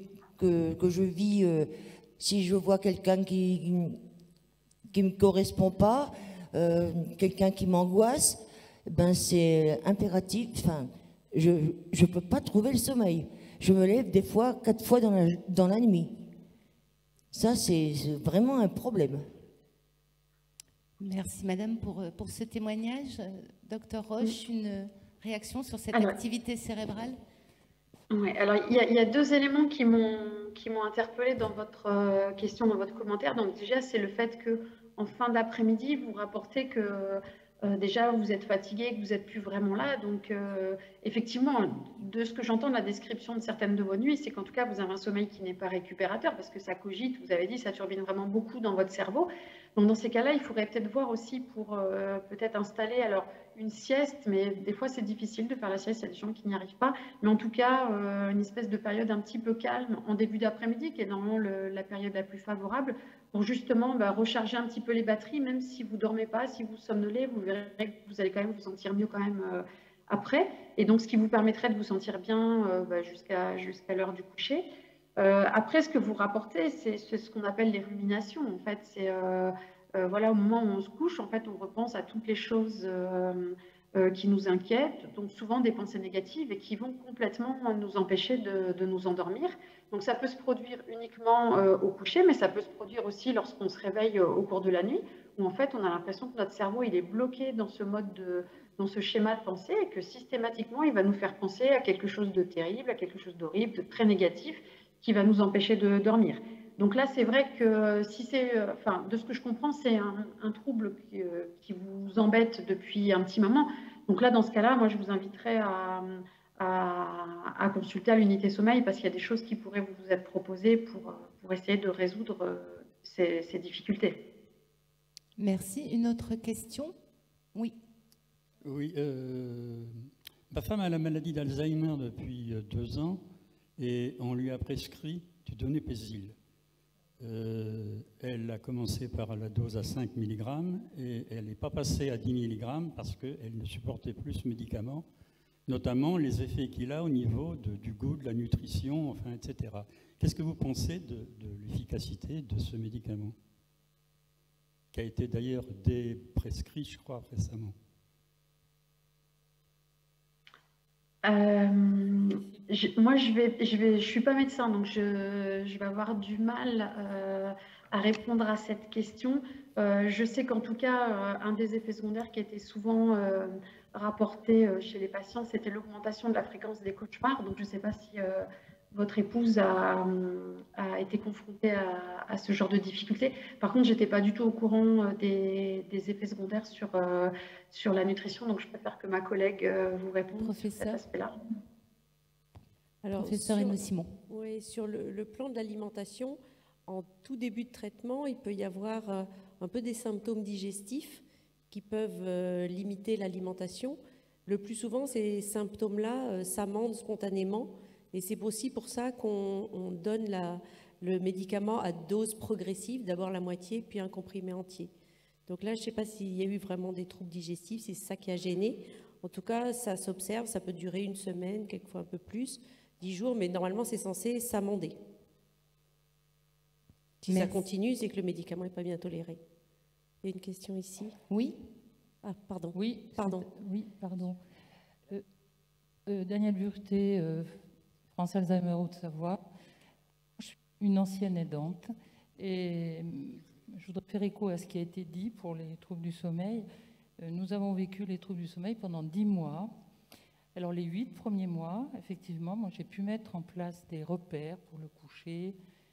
je vis si je vois quelqu'un qui ne me correspond pas, quelqu'un qui m'angoisse, ben c'est impératif. Enfin, je ne peux pas trouver le sommeil. Je me lève des fois 4 fois dans la nuit. Ça, c'est vraiment un problème. Merci, madame, pour ce témoignage. Docteur Roche, une réaction sur cette activité cérébrale? Oui, alors il y a 2 éléments qui m'ont interpellée dans votre question, dans votre commentaire. Donc déjà, c'est le fait qu'en fin d'après-midi, vous rapportez que déjà vous êtes fatigué, que vous n'êtes plus vraiment là. Donc effectivement, de ce que j'entends de la description de certaines de vos nuits, c'est qu'en tout cas, vous avez un sommeil qui n'est pas récupérateur parce que ça cogite, vous avez dit, ça turbine vraiment beaucoup dans votre cerveau. Donc dans ces cas-là, il faudrait peut-être voir aussi pour peut-être installer alors une sieste, mais des fois c'est difficile de faire la sieste, il y a des gens qui n'y arrivent pas, mais en tout cas une espèce de période un petit peu calme en début d'après-midi, qui est normalement la période la plus favorable, pour justement recharger un petit peu les batteries, même si vous ne dormez pas, si vous somnolez, vous verrez que vous allez quand même vous sentir mieux quand même après, et donc ce qui vous permettrait de vous sentir bien jusqu'à l'heure du coucher. Après, ce que vous rapportez, c'est ce qu'on appelle les ruminations. En fait, c'est voilà, au moment où on se couche, en fait, on repense à toutes les choses qui nous inquiètent, donc souvent des pensées négatives et qui vont complètement nous empêcher de nous endormir. Donc ça peut se produire uniquement au coucher, mais ça peut se produire aussi lorsqu'on se réveille au cours de la nuit, où en fait on a l'impression que notre cerveau il est bloqué dans ce dans ce schéma de pensée et que systématiquement il va nous faire penser à quelque chose de terrible, à quelque chose d'horrible, de très négatif, qui va nous empêcher de dormir. Donc là, c'est vrai que si c'est, enfin, de ce que je comprends, c'est un trouble qui vous embête depuis un petit moment. Donc là, dans ce cas-là, moi, je vous inviterais à consulter à l'unité sommeil parce qu'il y a des choses qui pourraient vous être proposées pour essayer de résoudre ces difficultés. Merci. Une autre question? Oui. Oui. Ma femme a la maladie d'Alzheimer depuis 2 ans et on lui a prescrit du donépésil. Elle a commencé par la dose à 5 mg et elle n'est pas passée à 10 mg parce qu'elle ne supportait plus ce médicament, notamment les effets qu'il a au niveau du goût, de la nutrition, enfin, etc. Qu'est-ce que vous pensez de l'efficacité de ce médicament, qui a été d'ailleurs déprescrit, je crois, récemment? Moi, je suis pas médecin, donc je vais avoir du mal à répondre à cette question. Je sais qu'en tout cas, un des effets secondaires qui était souvent rapporté chez les patients, c'était l'augmentation de la fréquence des cauchemars. Donc, je ne sais pas si votre épouse a été confrontée à ce genre de difficultés. Par contre, je n'étais pas du tout au courant des effets secondaires sur la nutrition, donc je préfère que ma collègue vous réponde sur cet aspect-là. Alors, Professeur Simon. Oui, sur le plan de l'alimentation, en tout début de traitement, il peut y avoir un peu des symptômes digestifs qui peuvent limiter l'alimentation. Le plus souvent, ces symptômes-là s'amendent spontanément. Et c'est aussi pour ça qu'on donne le médicament à dose progressive, d'abord la moitié, puis un comprimé entier. Donc là, je ne sais pas s'il y a eu vraiment des troubles digestifs, si c'est ça qui a gêné. En tout cas, ça s'observe, ça peut durer 1 semaine, quelquefois un peu plus, 10 jours, mais normalement, c'est censé s'amender. Si ça continue, c'est que le médicament n'est pas bien toléré. Il y a une question ici. Oui. Ah, pardon. Oui, pardon. Oui, pardon. Daniel Burté, France Alzheimer Haute-Savoie. Je suis une ancienne aidante et je voudrais faire écho à ce qui a été dit pour les troubles du sommeil. Nous avons vécu les troubles du sommeil pendant 10 mois. Alors les 8 premiers mois, effectivement, moi j'ai pu mettre en place des repères pour le coucher.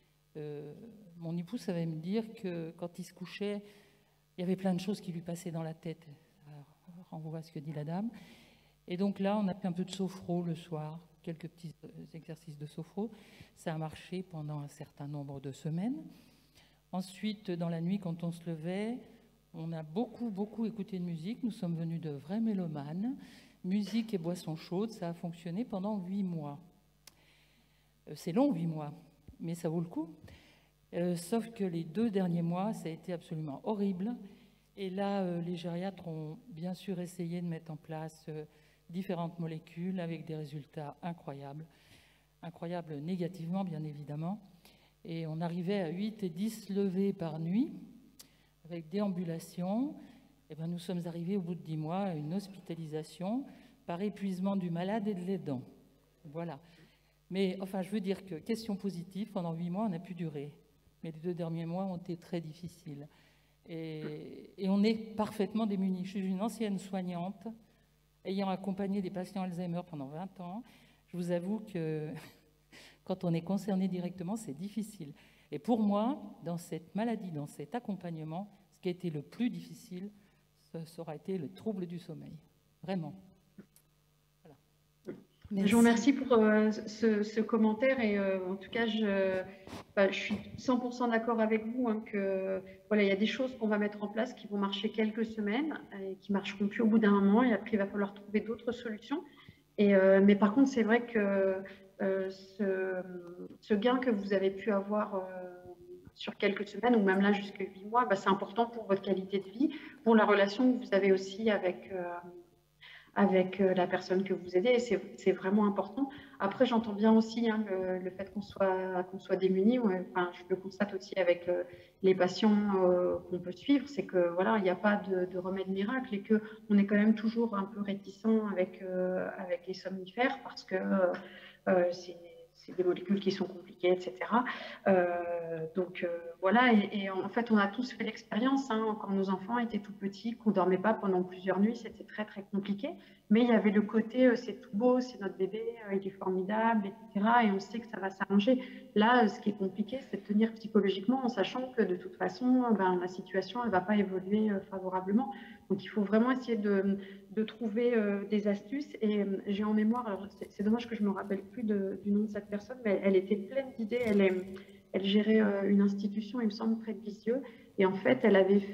Mon époux savait me dire que quand il se couchait, il y avait plein de choses qui lui passaient dans la tête. Alors, renvoie à ce que dit la dame. Et donc là, on a fait un peu de sophro le soir, quelques petits exercices de sophro. Ça a marché pendant un certain nombre de semaines. Ensuite, dans la nuit, quand on se levait, on a beaucoup écouté de musique. Nous sommes venus de vrais mélomanes. Musique et boissons chaudes, ça a fonctionné pendant 8 mois. C'est long, 8 mois, mais ça vaut le coup. Sauf que les 2 derniers mois, ça a été absolument horrible. Et là, les gériatres ont bien sûr essayé de mettre en place différentes molécules avec des résultats incroyables. Incroyables négativement, bien évidemment. Et on arrivait à 8 et 10 levées par nuit, avec déambulation. Et ben, nous sommes arrivés au bout de 10 mois à une hospitalisation par épuisement du malade et de l'aidant. Voilà. Mais enfin, je veux dire que, question positive, pendant 8 mois, on a pu durer. Mais les 2 derniers mois ont été très difficiles. Et on est parfaitement démunis. Je suis une ancienne soignante, ayant accompagné des patients Alzheimer pendant 20 ans. Je vous avoue que quand on est concerné directement, c'est difficile. Et pour moi, dans cette maladie, dans cet accompagnement, ce qui a été le plus difficile, ça aura été le trouble du sommeil. Vraiment. Voilà. Je vous remercie pour ce commentaire et en tout cas, je suis 100% d'accord avec vous que voilà, il y a des choses qu'on va mettre en place qui vont marcher quelques semaines et qui ne marcheront plus au bout d'un moment et après il va falloir trouver d'autres solutions. Mais par contre, c'est vrai que ce gain que vous avez pu avoir sur quelques semaines ou même là jusqu'à 8 mois, c'est important pour votre qualité de vie, pour la relation que vous avez aussi avec avec la personne que vous aidez. C'est vraiment important. Après, j'entends bien aussi hein, le fait qu'on soit démunis. Ouais, enfin, je le constate aussi avec les patients qu'on peut suivre, c'est que voilà, il n'y a pas de remède miracle et qu'on est quand même toujours un peu réticent avec les somnifères parce que c'est des molécules qui sont compliquées, etc. Voilà, et en fait, on a tous fait l'expérience, hein, quand nos enfants étaient tout petits, qu'on ne dormait pas pendant plusieurs nuits, c'était très, très compliqué. Mais il y avait le côté, c'est tout beau, c'est notre bébé, il est formidable, etc. Et on sait que ça va s'arranger. Là, ce qui est compliqué, c'est de tenir psychologiquement en sachant que de toute façon, la situation, elle ne va pas évoluer favorablement. Donc, il faut vraiment essayer de trouver des astuces. Et j'ai en mémoire, c'est dommage que je ne me rappelle plus du nom de cette personne, mais elle était pleine d'idées. Elle gérait une institution, il me semble, près de Lisieux. Et en fait, elle avait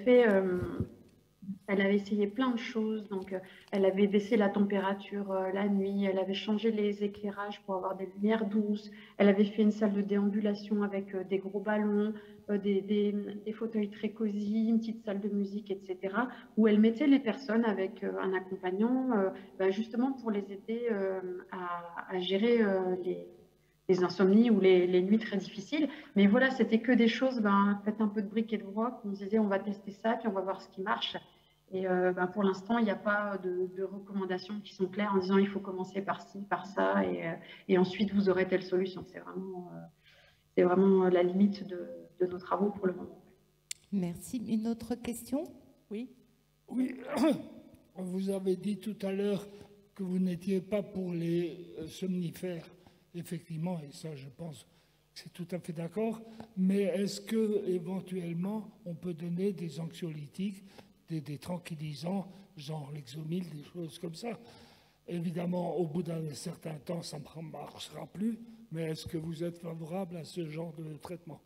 essayé plein de choses. Donc, elle avait baissé la température la nuit. Elle avait changé les éclairages pour avoir des lumières douces. Elle avait fait une salle de déambulation avec des gros ballons, des fauteuils très cosy, une petite salle de musique, etc. Où elle mettait les personnes avec un accompagnant, justement pour les aider à gérer les insomnies ou les nuits très difficiles. Mais voilà, c'était que des choses, faites un peu de briques et de broc. On se disait, on va tester ça, puis on va voir ce qui marche. Et pour l'instant, il n'y a pas de recommandations qui sont claires en disant il faut commencer par ci, par ça, et ensuite vous aurez telle solution. C'est vraiment la limite de nos travaux pour le moment. Merci. Une autre question? Oui. Oui, vous avez dit tout à l'heure que vous n'étiez pas pour les somnifères, effectivement, et ça, je pense que c'est tout à fait d'accord. Mais est-ce que éventuellement, on peut donner des anxiolytiques, des tranquillisants, genre l'Exomil, des choses comme ça? Évidemment, au bout d'un certain temps, ça ne marchera plus, mais est-ce que vous êtes favorable à ce genre de traitement?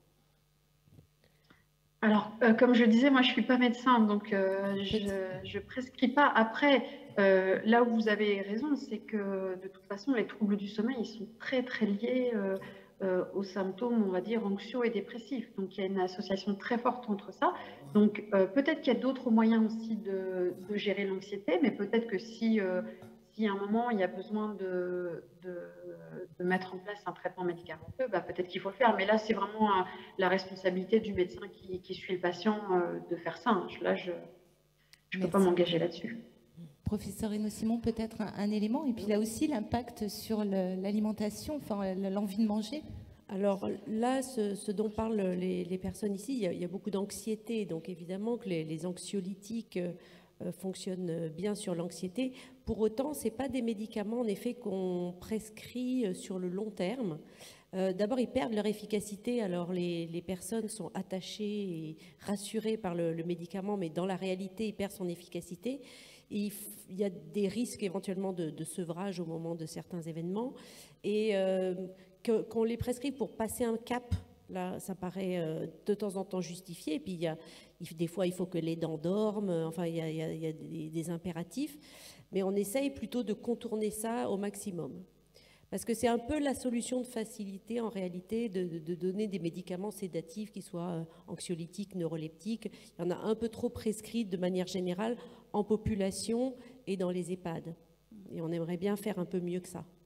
Alors, comme je disais, moi, je ne suis pas médecin, donc je ne prescris pas. Après, là où vous avez raison, c'est que de toute façon, les troubles du sommeil, ils sont très, très liés aux symptômes, on va dire, anxieux et dépressifs. Donc, il y a une association très forte entre ça. Donc, peut-être qu'il y a d'autres moyens aussi de gérer l'anxiété, mais peut-être que si à un moment, il y a besoin de mettre en place un traitement médicamenteux, peut-être qu'il faut le faire. Mais là, c'est vraiment la responsabilité du médecin qui suit le patient de faire ça. Hein. Là, je ne peux pas m'engager là-dessus. Professeur Hénault-Simon, peut-être un élément. Et puis là aussi, l'impact sur l'alimentation, enfin, l'envie de manger. Alors là, ce dont parlent les personnes ici, il y a beaucoup d'anxiété. Donc évidemment que les anxiolytiques fonctionnent bien sur l'anxiété. Pour autant, ce n'est pas des médicaments, en effet, qu'on prescrit sur le long terme. D'abord, ils perdent leur efficacité. Alors, les personnes sont attachées et rassurées par le médicament, mais dans la réalité, il perd son efficacité. Et il y a des risques éventuellement de sevrage au moment de certains événements. Et qu'on les prescrive pour passer un cap, là, ça paraît de temps en temps justifié. Et puis, des fois, il faut que les dents dorment. Enfin, il y a des impératifs. Mais on essaye plutôt de contourner ça au maximum. Parce que c'est un peu la solution de facilité, en réalité, de donner des médicaments sédatifs qui soient anxiolytiques, neuroleptiques. Il y en a un peu trop prescrits de manière générale en population et dans les EHPAD. Et on aimerait bien faire un peu mieux que ça.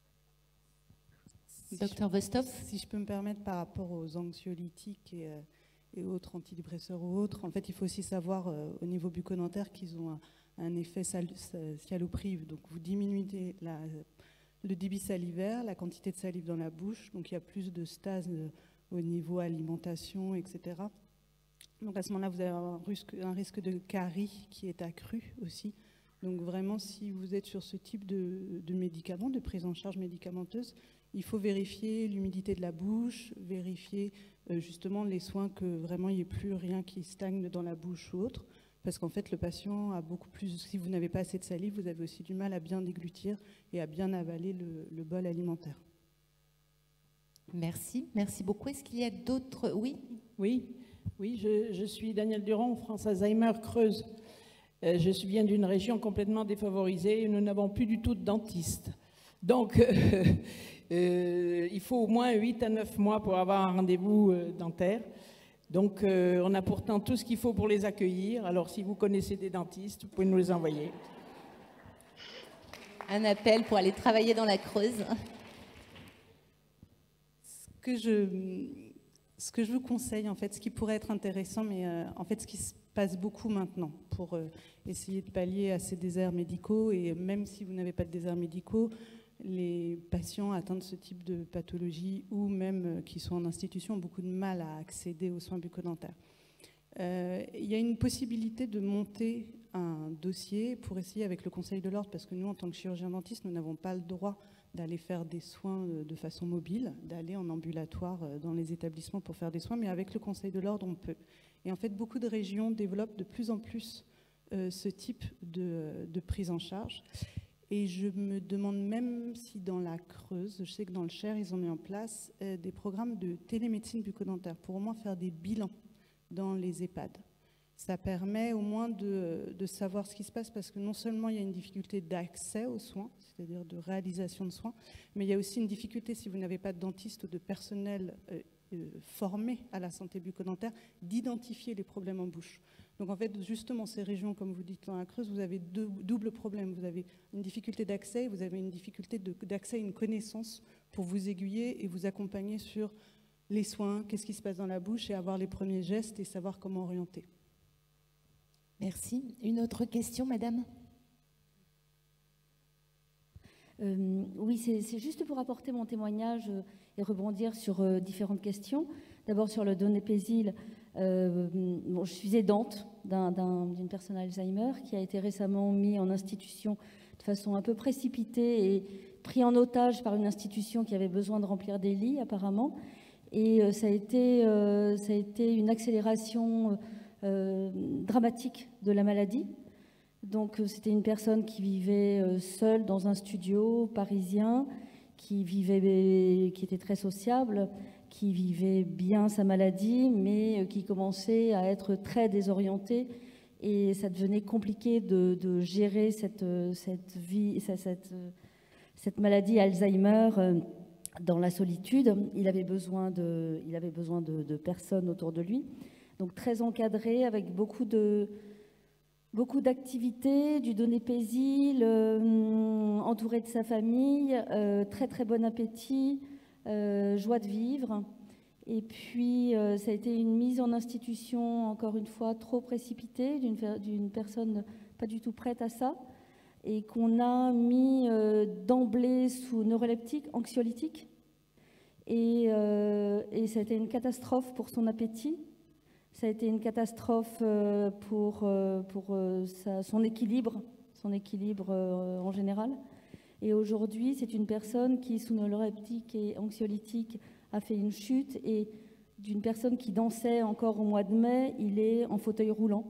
Docteur Westhoff, si je peux me permettre, par rapport aux anxiolytiques et autres antidépresseurs ou autres, en fait, il faut aussi savoir au niveau bucco-dentaire qu'ils ont un effet saloprive. Donc, vous diminuez le débit salivaire, la quantité de salive dans la bouche, donc il y a plus de stase au niveau alimentation, etc. Donc, à ce moment-là, vous avez un risque de carie qui est accru aussi. Donc, vraiment, si vous êtes sur ce type de médicaments, de prise en charge médicamenteuse, il faut vérifier l'humidité de la bouche, vérifier justement les soins que vraiment il n'y ait plus rien qui stagne dans la bouche ou autre, parce qu'en fait le patient a beaucoup plus, si vous n'avez pas assez de salive, vous avez aussi du mal à bien déglutir et à bien avaler le bol alimentaire. Merci beaucoup. Est-ce qu'il y a d'autres? Oui. Oui, je suis Danielle Durand, France Alzheimer Creuse. Je viens d'une région complètement défavorisée et nous n'avons plus du tout de dentiste. Donc, il faut au moins 8 à 9 mois pour avoir un rendez-vous dentaire. Donc, on a pourtant tout ce qu'il faut pour les accueillir. Alors, si vous connaissez des dentistes, vous pouvez nous les envoyer. un appel pour aller travailler dans la Creuse. Ce que je vous conseille, en fait, ce qui pourrait être intéressant, mais en fait, ce qui se passe beaucoup maintenant pour essayer de pallier à ces déserts médicaux, et même si vous n'avez pas de déserts médicaux, les patients atteints de ce type de pathologie ou même qui sont en institution ont beaucoup de mal à accéder aux soins bucco-dentaires. Il y a une possibilité de monter un dossier pour essayer avec le Conseil de l'Ordre, parce que nous, en tant que chirurgiens dentistes, nous n'avons pas le droit d'aller faire des soins de façon mobile, d'aller en ambulatoire dans les établissements pour faire des soins, mais avec le Conseil de l'Ordre, on peut. Et en fait, beaucoup de régions développent de plus en plus ce type de prise en charge. Et je me demande même si dans la Creuse, je sais que dans le Cher, ils ont mis en place des programmes de télémédecine bucco-dentaire pour au moins faire des bilans dans les EHPAD. Ça permet au moins de savoir ce qui se passe, parce que non seulement il y a une difficulté d'accès aux soins, c'est-à-dire de réalisation de soins, mais il y a aussi une difficulté, si vous n'avez pas de dentiste ou de personnel formé à la santé bucco-dentaire, d'identifier les problèmes en bouche. Donc en fait, justement, ces régions, comme vous dites dans la Creuse, vous avez double problème. Vous avez une difficulté d'accès, vous avez une difficulté d'accès à une connaissance pour vous aiguiller et vous accompagner sur les soins, qu'est-ce qui se passe dans la bouche, et avoir les premiers gestes et savoir comment orienter. Merci. Une autre question, madame? Oui, c'est juste pour apporter mon témoignage et rebondir sur différentes questions. D'abord sur le donépésil. Bon, je suis aidante d'une personne Alzheimer qui a été récemment mis en institution de façon un peu précipitée et pris en otage par une institution qui avait besoin de remplir des lits apparemment. Et ça a été une accélération dramatique de la maladie. Donc c'était une personne qui vivait seule dans un studio parisien, qui était très sociable, qui vivait bien sa maladie, mais qui commençait à être très désorientée, et ça devenait compliqué de gérer cette maladie Alzheimer dans la solitude. Il avait besoin de personnes autour de lui, donc très encadré, avec beaucoup d'activités, du donépésil, entouré de sa famille, très très bon appétit, joie de vivre. Et puis ça a été une mise en institution, encore une fois, trop précipitée, d'une personne pas du tout prête à ça, et qu'on a mis d'emblée sous neuroleptique, anxiolytique. Et ça a été une catastrophe pour son appétit. Ça a été une catastrophe pour son équilibre en général. Et aujourd'hui, c'est une personne qui, sous neuroleptique et anxiolytique, a fait une chute. Et d'une personne qui dansait encore au mois de mai, il est en fauteuil roulant.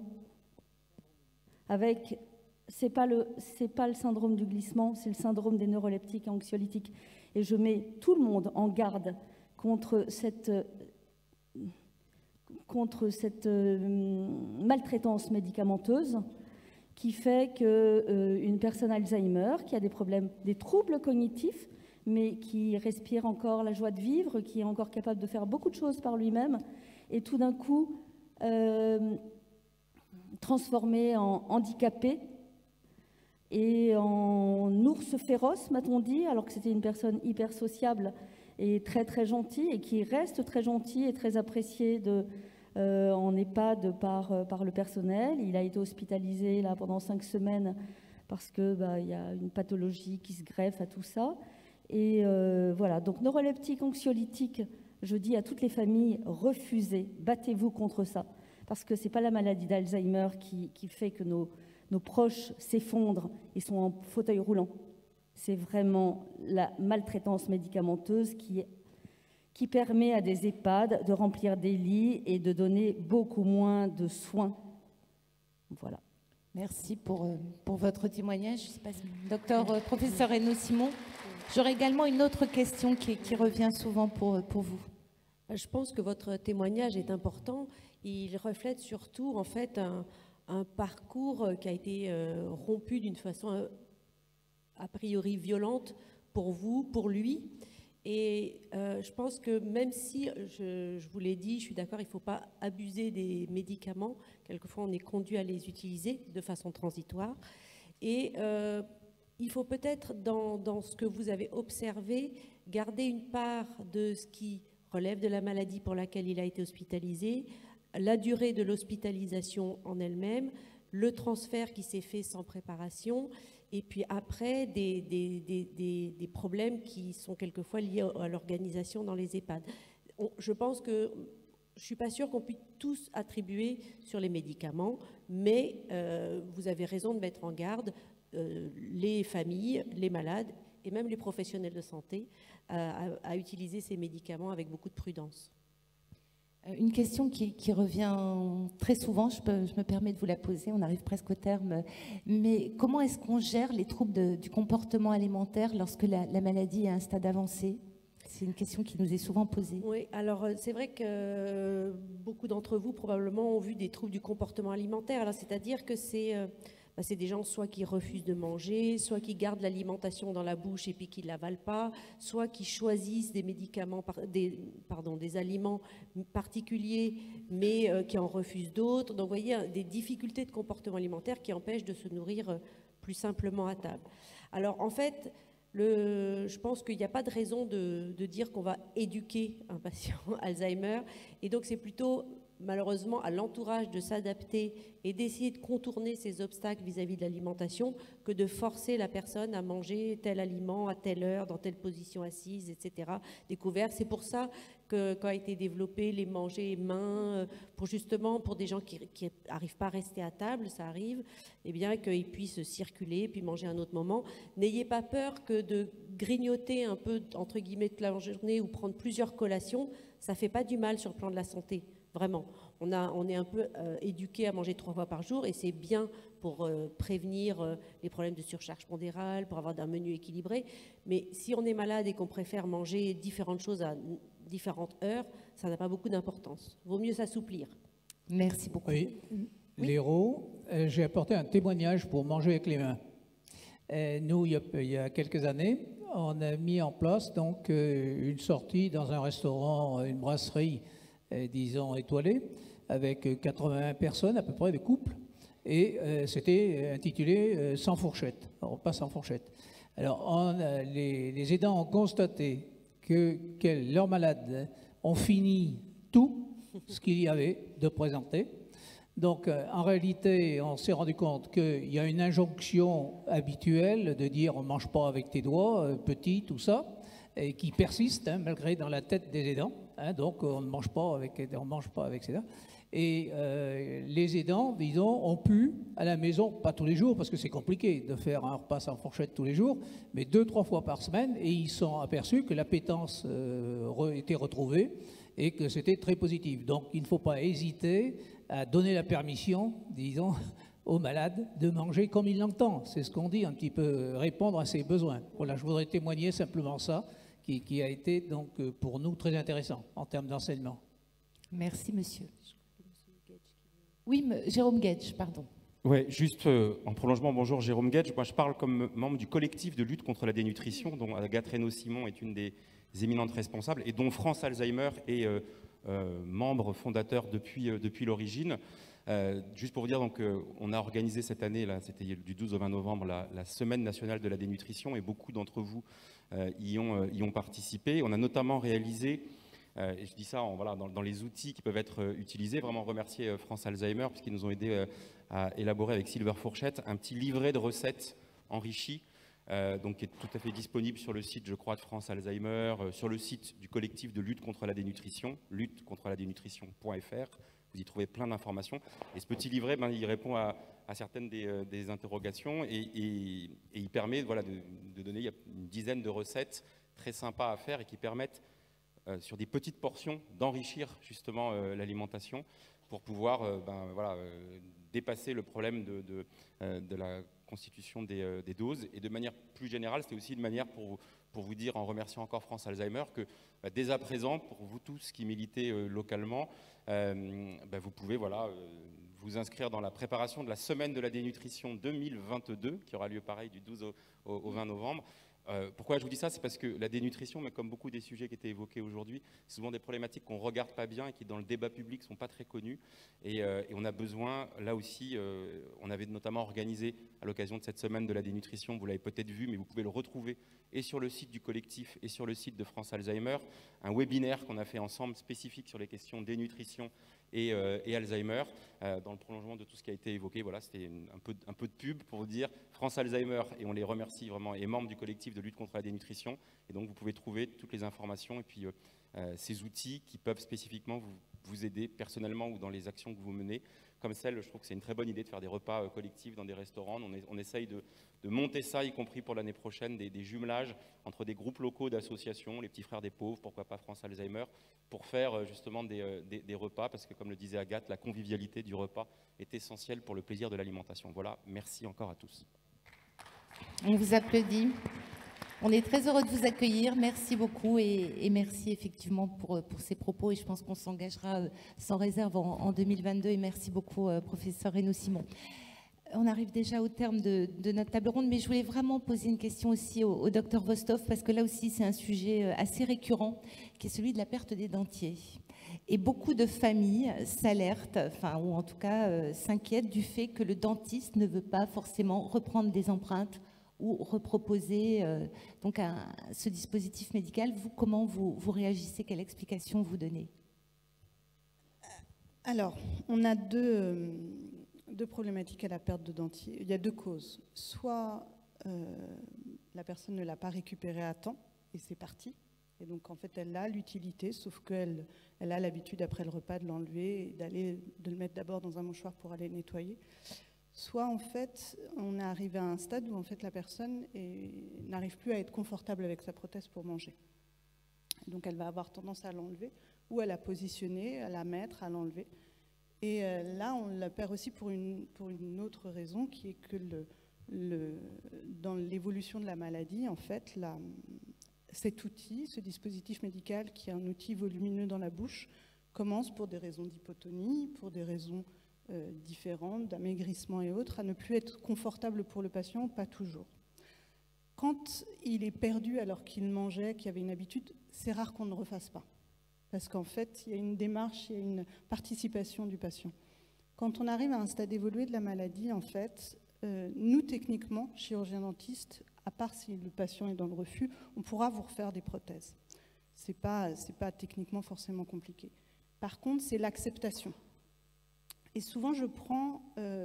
C'est pas le syndrome du glissement, c'est le syndrome des neuroleptiques et anxiolytiques. Et je mets tout le monde en garde contre cette maltraitance médicamenteuse qui fait qu'une personne Alzheimer qui a des troubles cognitifs, mais qui respire encore la joie de vivre, qui est encore capable de faire beaucoup de choses par lui-même, et tout d'un coup transformé en handicapé et en ours féroce, m'a-t-on dit, alors que c'était une personne hyper sociable et très très gentille, et qui reste très gentille et très appréciée en EHPAD par le personnel. Il a été hospitalisé là pendant 5 semaines parce que y a une pathologie qui se greffe à tout ça. Et voilà, donc neuroleptique, anxiolytique, je dis à toutes les familles, refusez, battez-vous contre ça, parce que c'est pas la maladie d'Alzheimer qui fait que nos proches s'effondrent et sont en fauteuil roulant. C'est vraiment la maltraitance médicamenteuse qui permet à des EHPAD de remplir des lits et de donner beaucoup moins de soins. Voilà. Merci pour votre témoignage. Je sais pas si... Docteur, professeur Hénault Simon, j'aurais également une autre question qui revient souvent pour vous. Je pense que votre témoignage est important. Il reflète surtout en fait un parcours qui a été rompu d'une façon a priori violente pour vous, pour lui. Et je pense que même si, je vous l'ai dit, je suis d'accord, il ne faut pas abuser des médicaments. Quelquefois, on est conduit à les utiliser de façon transitoire. Et il faut peut-être, dans ce que vous avez observé, garder une part de ce qui relève de la maladie pour laquelle il a été hospitalisé, la durée de l'hospitalisation en elle-même, le transfert qui s'est fait sans préparation, et puis après, des problèmes qui sont quelquefois liés à l'organisation dans les EHPAD. Je pense que je ne suis pas sûre qu'on puisse tous attribuer sur les médicaments, mais vous avez raison de mettre en garde les familles, les malades et même les professionnels de santé à utiliser ces médicaments avec beaucoup de prudence. Une question qui revient très souvent, je me permets de vous la poser, on arrive presque au terme, mais comment est-ce qu'on gère les troubles du comportement alimentaire lorsque la maladie est à un stade avancé? C'est une question qui nous est souvent posée. Oui, alors c'est vrai que beaucoup d'entre vous probablement ont vu des troubles du comportement alimentaire. Alors c'est-à-dire que c'est des gens soit qui refusent de manger, soit qui gardent l'alimentation dans la bouche et puis qui ne l'avalent pas, soit qui choisissent des médicaments, des aliments particuliers mais qui en refusent d'autres. Donc vous voyez, des difficultés de comportement alimentaire qui empêchent de se nourrir plus simplement à table. Alors en fait, je pense qu'il n'y a pas de raison de dire qu'on va éduquer un patient Alzheimer. Et donc, c'est plutôt, malheureusement, à l'entourage de s'adapter et d'essayer de contourner ces obstacles vis-à-vis de l'alimentation que de forcer la personne à manger tel aliment à telle heure, dans telle position assise, etc. Découvert. C'est pour ça que quand a été développé les manger main, pour des gens qui n'arrivent pas à rester à table, ça arrive, eh bien qu'ils puissent circuler puis manger à un autre moment. N'ayez pas peur que de grignoter un peu, entre guillemets, toute la journée ou prendre plusieurs collations, ça ne fait pas du mal sur le plan de la santé, vraiment. On est un peu éduqué à manger 3 fois par jour et c'est bien pour prévenir les problèmes de surcharge pondérale, pour avoir un menu équilibré. Mais si on est malade et qu'on préfère manger différentes choses à différentes heures, ça n'a pas beaucoup d'importance. Vaut mieux s'assouplir. Merci beaucoup. Oui. Léraud, j'ai apporté un témoignage pour manger avec les mains. Nous, il y a quelques années, on a mis en place donc une sortie dans un restaurant, une brasserie, disons étoilée, avec 80 personnes à peu près de couples, et c'était intitulé sans fourchette, repas sans fourchette. Alors les aidants ont constaté que leurs malades ont fini tout ce qu'il y avait de présenté. Donc, en réalité, on s'est rendu compte qu'il y a une injonction habituelle de dire on ne mange pas avec tes doigts, petit, tout ça, et qui persiste, malgré dans la tête des aidants. Donc, on ne mange pas avec ses doigts. Et les aidants, disons, ont pu, à la maison, pas tous les jours, parce que c'est compliqué de faire un repas sans fourchette tous les jours, mais 2-3 fois par semaine, et ils sont aperçus que l'appétence était retrouvée et que c'était très positif. Donc, il ne faut pas hésiter à donner la permission, disons, aux malades de manger comme il l'entend. C'est ce qu'on dit, un petit peu répondre à ses besoins. Voilà, je voudrais témoigner simplement ça, qui a été donc pour nous très intéressant en termes d'enseignement. Merci, monsieur. Oui, Jérôme Guedj, pardon. Oui, juste en prolongement, bonjour, Jérôme Guedj. Moi, je parle comme membre du collectif de lutte contre la dénutrition, dont Agathe Reynaud-Simon est une des éminentes responsables, et dont France Alzheimer est membre fondateur depuis l'origine. Juste pour vous dire, donc, on a organisé cette année, là, c'était du 12 au 20 novembre, la Semaine nationale de la dénutrition, et beaucoup d'entre vous y ont participé. On a notamment réalisé, et je dis ça dans les outils qui peuvent être utilisés, vraiment remercier France Alzheimer, puisqu'ils nous ont aidé à élaborer avec Silver Fourchette un petit livret de recettes enrichi, donc qui est tout à fait disponible sur le site, je crois, de France Alzheimer, sur le site du collectif de lutte contre la dénutrition, luttecontreladenutrition.fr. Vous y trouvez plein d'informations. Et ce petit livret, il répond à certaines des interrogations et il permet de donner une dizaine de recettes très sympas à faire et qui permettent, sur des petites portions, d'enrichir justement l'alimentation pour pouvoir dépasser le problème de la constitution des doses. Et de manière plus générale, c'est aussi une manière pour vous dire, en remerciant encore France Alzheimer, que dès à présent, pour vous tous qui militez localement, vous pouvez vous inscrire dans la préparation de la Semaine de la dénutrition 2022, qui aura lieu pareil du 12 au 20 novembre. Pourquoi je vous dis ça? C'est parce que la dénutrition, mais comme beaucoup des sujets qui étaient évoqués aujourd'hui, c'est souvent des problématiques qu'on ne regarde pas bien et qui, dans le débat public, ne sont pas très connues. Et on a besoin, là aussi, on avait notamment organisé, à l'occasion de cette semaine de la dénutrition, vous l'avez peut-être vu, mais vous pouvez le retrouver et sur le site du collectif et sur le site de France Alzheimer, un webinaire qu'on a fait ensemble spécifique sur les questions dénutrition et Alzheimer, dans le prolongement de tout ce qui a été évoqué. Voilà, c'était un peu de pub pour vous dire France Alzheimer, et on les remercie vraiment, est membre du collectif de lutte contre la dénutrition. Et donc, vous pouvez trouver toutes les informations et puis ces outils qui peuvent spécifiquement vous aider personnellement ou dans les actions que vous menez. Comme celle, je trouve que c'est une très bonne idée de faire des repas collectifs dans des restaurants. On essaye de monter ça, y compris pour l'année prochaine, des jumelages entre des groupes locaux d'associations, les Petits Frères des Pauvres, pourquoi pas France Alzheimer, pour faire justement des repas, parce que comme le disait Agathe, la convivialité du repas est essentielle pour le plaisir de l'alimentation. Voilà, merci encore à tous. On vous applaudit. On est très heureux de vous accueillir. Merci beaucoup et merci effectivement pour ces propos. Et je pense qu'on s'engagera sans réserve en 2022. Et merci beaucoup, professeur Reynaud-Simon. On arrive déjà au terme de notre table ronde, mais je voulais vraiment poser une question aussi au docteur Vostov, parce que là aussi, c'est un sujet assez récurrent, qui est celui de la perte des dentiers. Et beaucoup de familles s'alertent, ou en tout cas s'inquiètent du fait que le dentiste ne veut pas forcément reprendre des empreintes ou reproposer donc ce dispositif médical. Vous, comment vous réagissez? Quelle explication vous donnez? Alors, on a deux problématiques à la perte de dentier. Il y a deux causes. Soit la personne ne l'a pas récupéré à temps et c'est parti. Et donc, en fait, elle a l'utilité, sauf qu'elle a l'habitude, après le repas, de l'enlever et de le mettre d'abord dans un mouchoir pour aller le nettoyer. Soit, en fait, on est arrivé à un stade où, en fait, la personne n'arrive plus à être confortable avec sa prothèse pour manger. Donc, elle va avoir tendance à l'enlever ou à la positionner, à la mettre, à l'enlever. Et là, on la perd aussi pour une autre raison, qui est que dans l'évolution de la maladie, en fait, cet outil, ce dispositif médical, qui est un outil volumineux dans la bouche, commence pour des raisons d'hypotonie, pour des raisons différentes, d'amaigrissement et autres, à ne plus être confortable pour le patient, pas toujours. Quand il est perdu alors qu'il mangeait, qu'il y avait une habitude, c'est rare qu'on ne le refasse pas. Parce qu'en fait, il y a une démarche, il y a une participation du patient. Quand on arrive à un stade évolué de la maladie, en fait, nous, techniquement, chirurgiens dentistes, à part si le patient est dans le refus, on pourra vous refaire des prothèses. C'est pas techniquement forcément compliqué. Par contre, c'est l'acceptation. Et souvent, je prends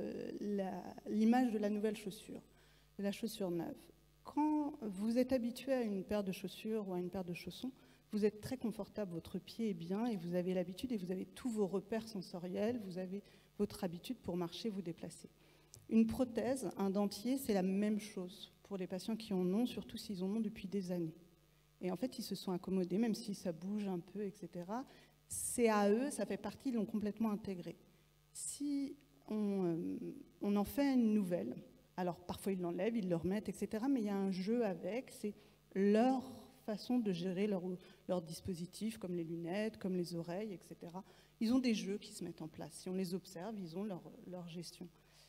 l'image de la nouvelle chaussure, de la chaussure neuve. Quand vous êtes habitué à une paire de chaussures ou à une paire de chaussons, vous êtes très confortable, votre pied est bien et vous avez l'habitude et vous avez tous vos repères sensoriels, vous avez votre habitude pour marcher, vous déplacer. Une prothèse, un dentier, c'est la même chose pour les patients qui en ont, surtout s'ils en ont depuis des années. Et en fait, ils se sont accommodés, même si ça bouge un peu, etc. C'est à eux, ça fait partie, ils l'ont complètement intégré. Si on en fait une nouvelle, alors parfois ils l'enlèvent, ils le remettent, etc. Mais il y a un jeu avec, c'est leur façon de gérer leur dispositif, comme les lunettes, comme les oreilles, etc. Ils ont des jeux qui se mettent en place. Si on les observe, ils ont leur gestion.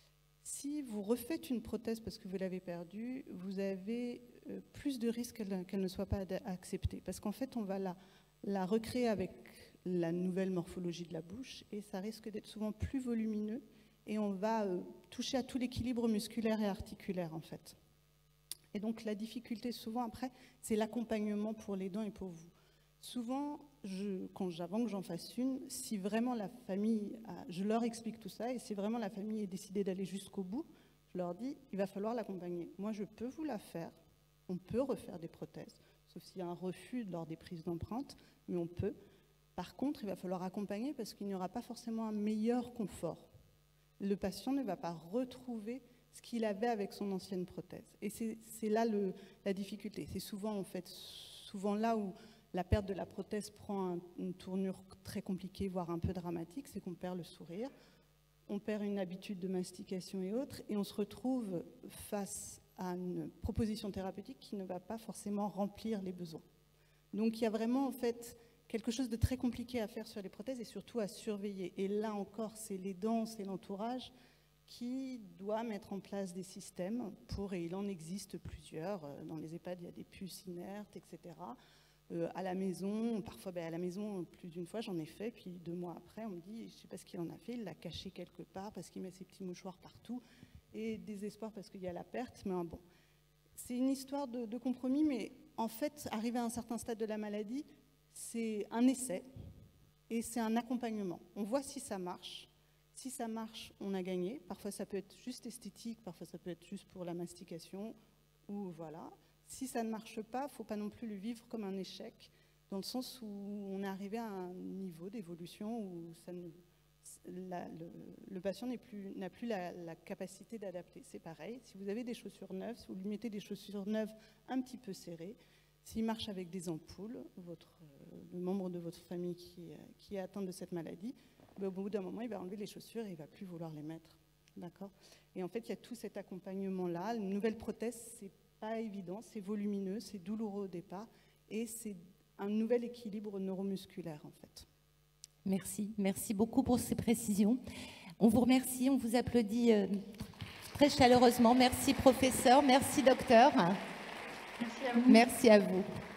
Si vous refaites une prothèse parce que vous l'avez perdue, vous avez plus de risques qu'elle ne soit pas acceptée. Parce qu'en fait, on va la recréer avec la nouvelle morphologie de la bouche et ça risque d'être souvent plus volumineux et on va toucher à tout l'équilibre musculaire et articulaire, en fait. Et donc, la difficulté, souvent, après, c'est l'accompagnement pour les dents et pour vous. Souvent, avant que j'en fasse une, si vraiment la famille, je leur explique tout ça, et si vraiment la famille est décidée d'aller jusqu'au bout, je leur dis, il va falloir l'accompagner. Moi, je peux vous la faire, on peut refaire des prothèses, sauf s'il y a un refus lors des prises d'empreintes, mais on peut. Par contre, il va falloir accompagner parce qu'il n'y aura pas forcément un meilleur confort. Le patient ne va pas retrouver ce qu'il avait avec son ancienne prothèse. Et c'est là la difficulté. C'est souvent, en fait, là où la perte de la prothèse prend une tournure très compliquée, voire un peu dramatique, c'est qu'on perd le sourire, on perd une habitude de mastication et autres, et on se retrouve face à une proposition thérapeutique qui ne va pas forcément remplir les besoins. Donc il y a vraiment, en fait, quelque chose de très compliqué à faire sur les prothèses et surtout à surveiller. Et là encore, c'est les dents, c'est l'entourage qui doit mettre en place des systèmes et il en existe plusieurs. Dans les EHPAD, il y a des puces inertes, etc. À la maison, parfois à la maison, plus d'une fois j'en ai fait, puis 2 mois après, on me dit, je ne sais pas ce qu'il en a fait, il l'a caché quelque part parce qu'il met ses petits mouchoirs partout, et désespoir parce qu'il y a la perte, mais bon. C'est une histoire de compromis, mais en fait, arrivé à un certain stade de la maladie, c'est un essai et c'est un accompagnement. On voit si ça marche. Si ça marche, on a gagné. Parfois, ça peut être juste esthétique, parfois, ça peut être juste pour la mastication, ou voilà. Si ça ne marche pas, il ne faut pas non plus le vivre comme un échec, dans le sens où on est arrivé à un niveau d'évolution où le patient n'a plus la capacité d'adapter. C'est pareil, si vous avez des chaussures neuves, si vous lui mettez des chaussures neuves un petit peu serrées, s'il marche avec des ampoules, le membre de votre famille qui est atteint de cette maladie, au bout d'un moment, il va enlever les chaussures et il ne va plus vouloir les mettre. D'accord ? Et en fait, il y a tout cet accompagnement-là. Une nouvelle prothèse, c'est pas évident, c'est volumineux, c'est douloureux au départ, et c'est un nouvel équilibre neuromusculaire, en fait. Merci, merci beaucoup pour ces précisions. On vous remercie, on vous applaudit très chaleureusement. Merci professeur, merci docteur. Merci à vous. Merci à vous.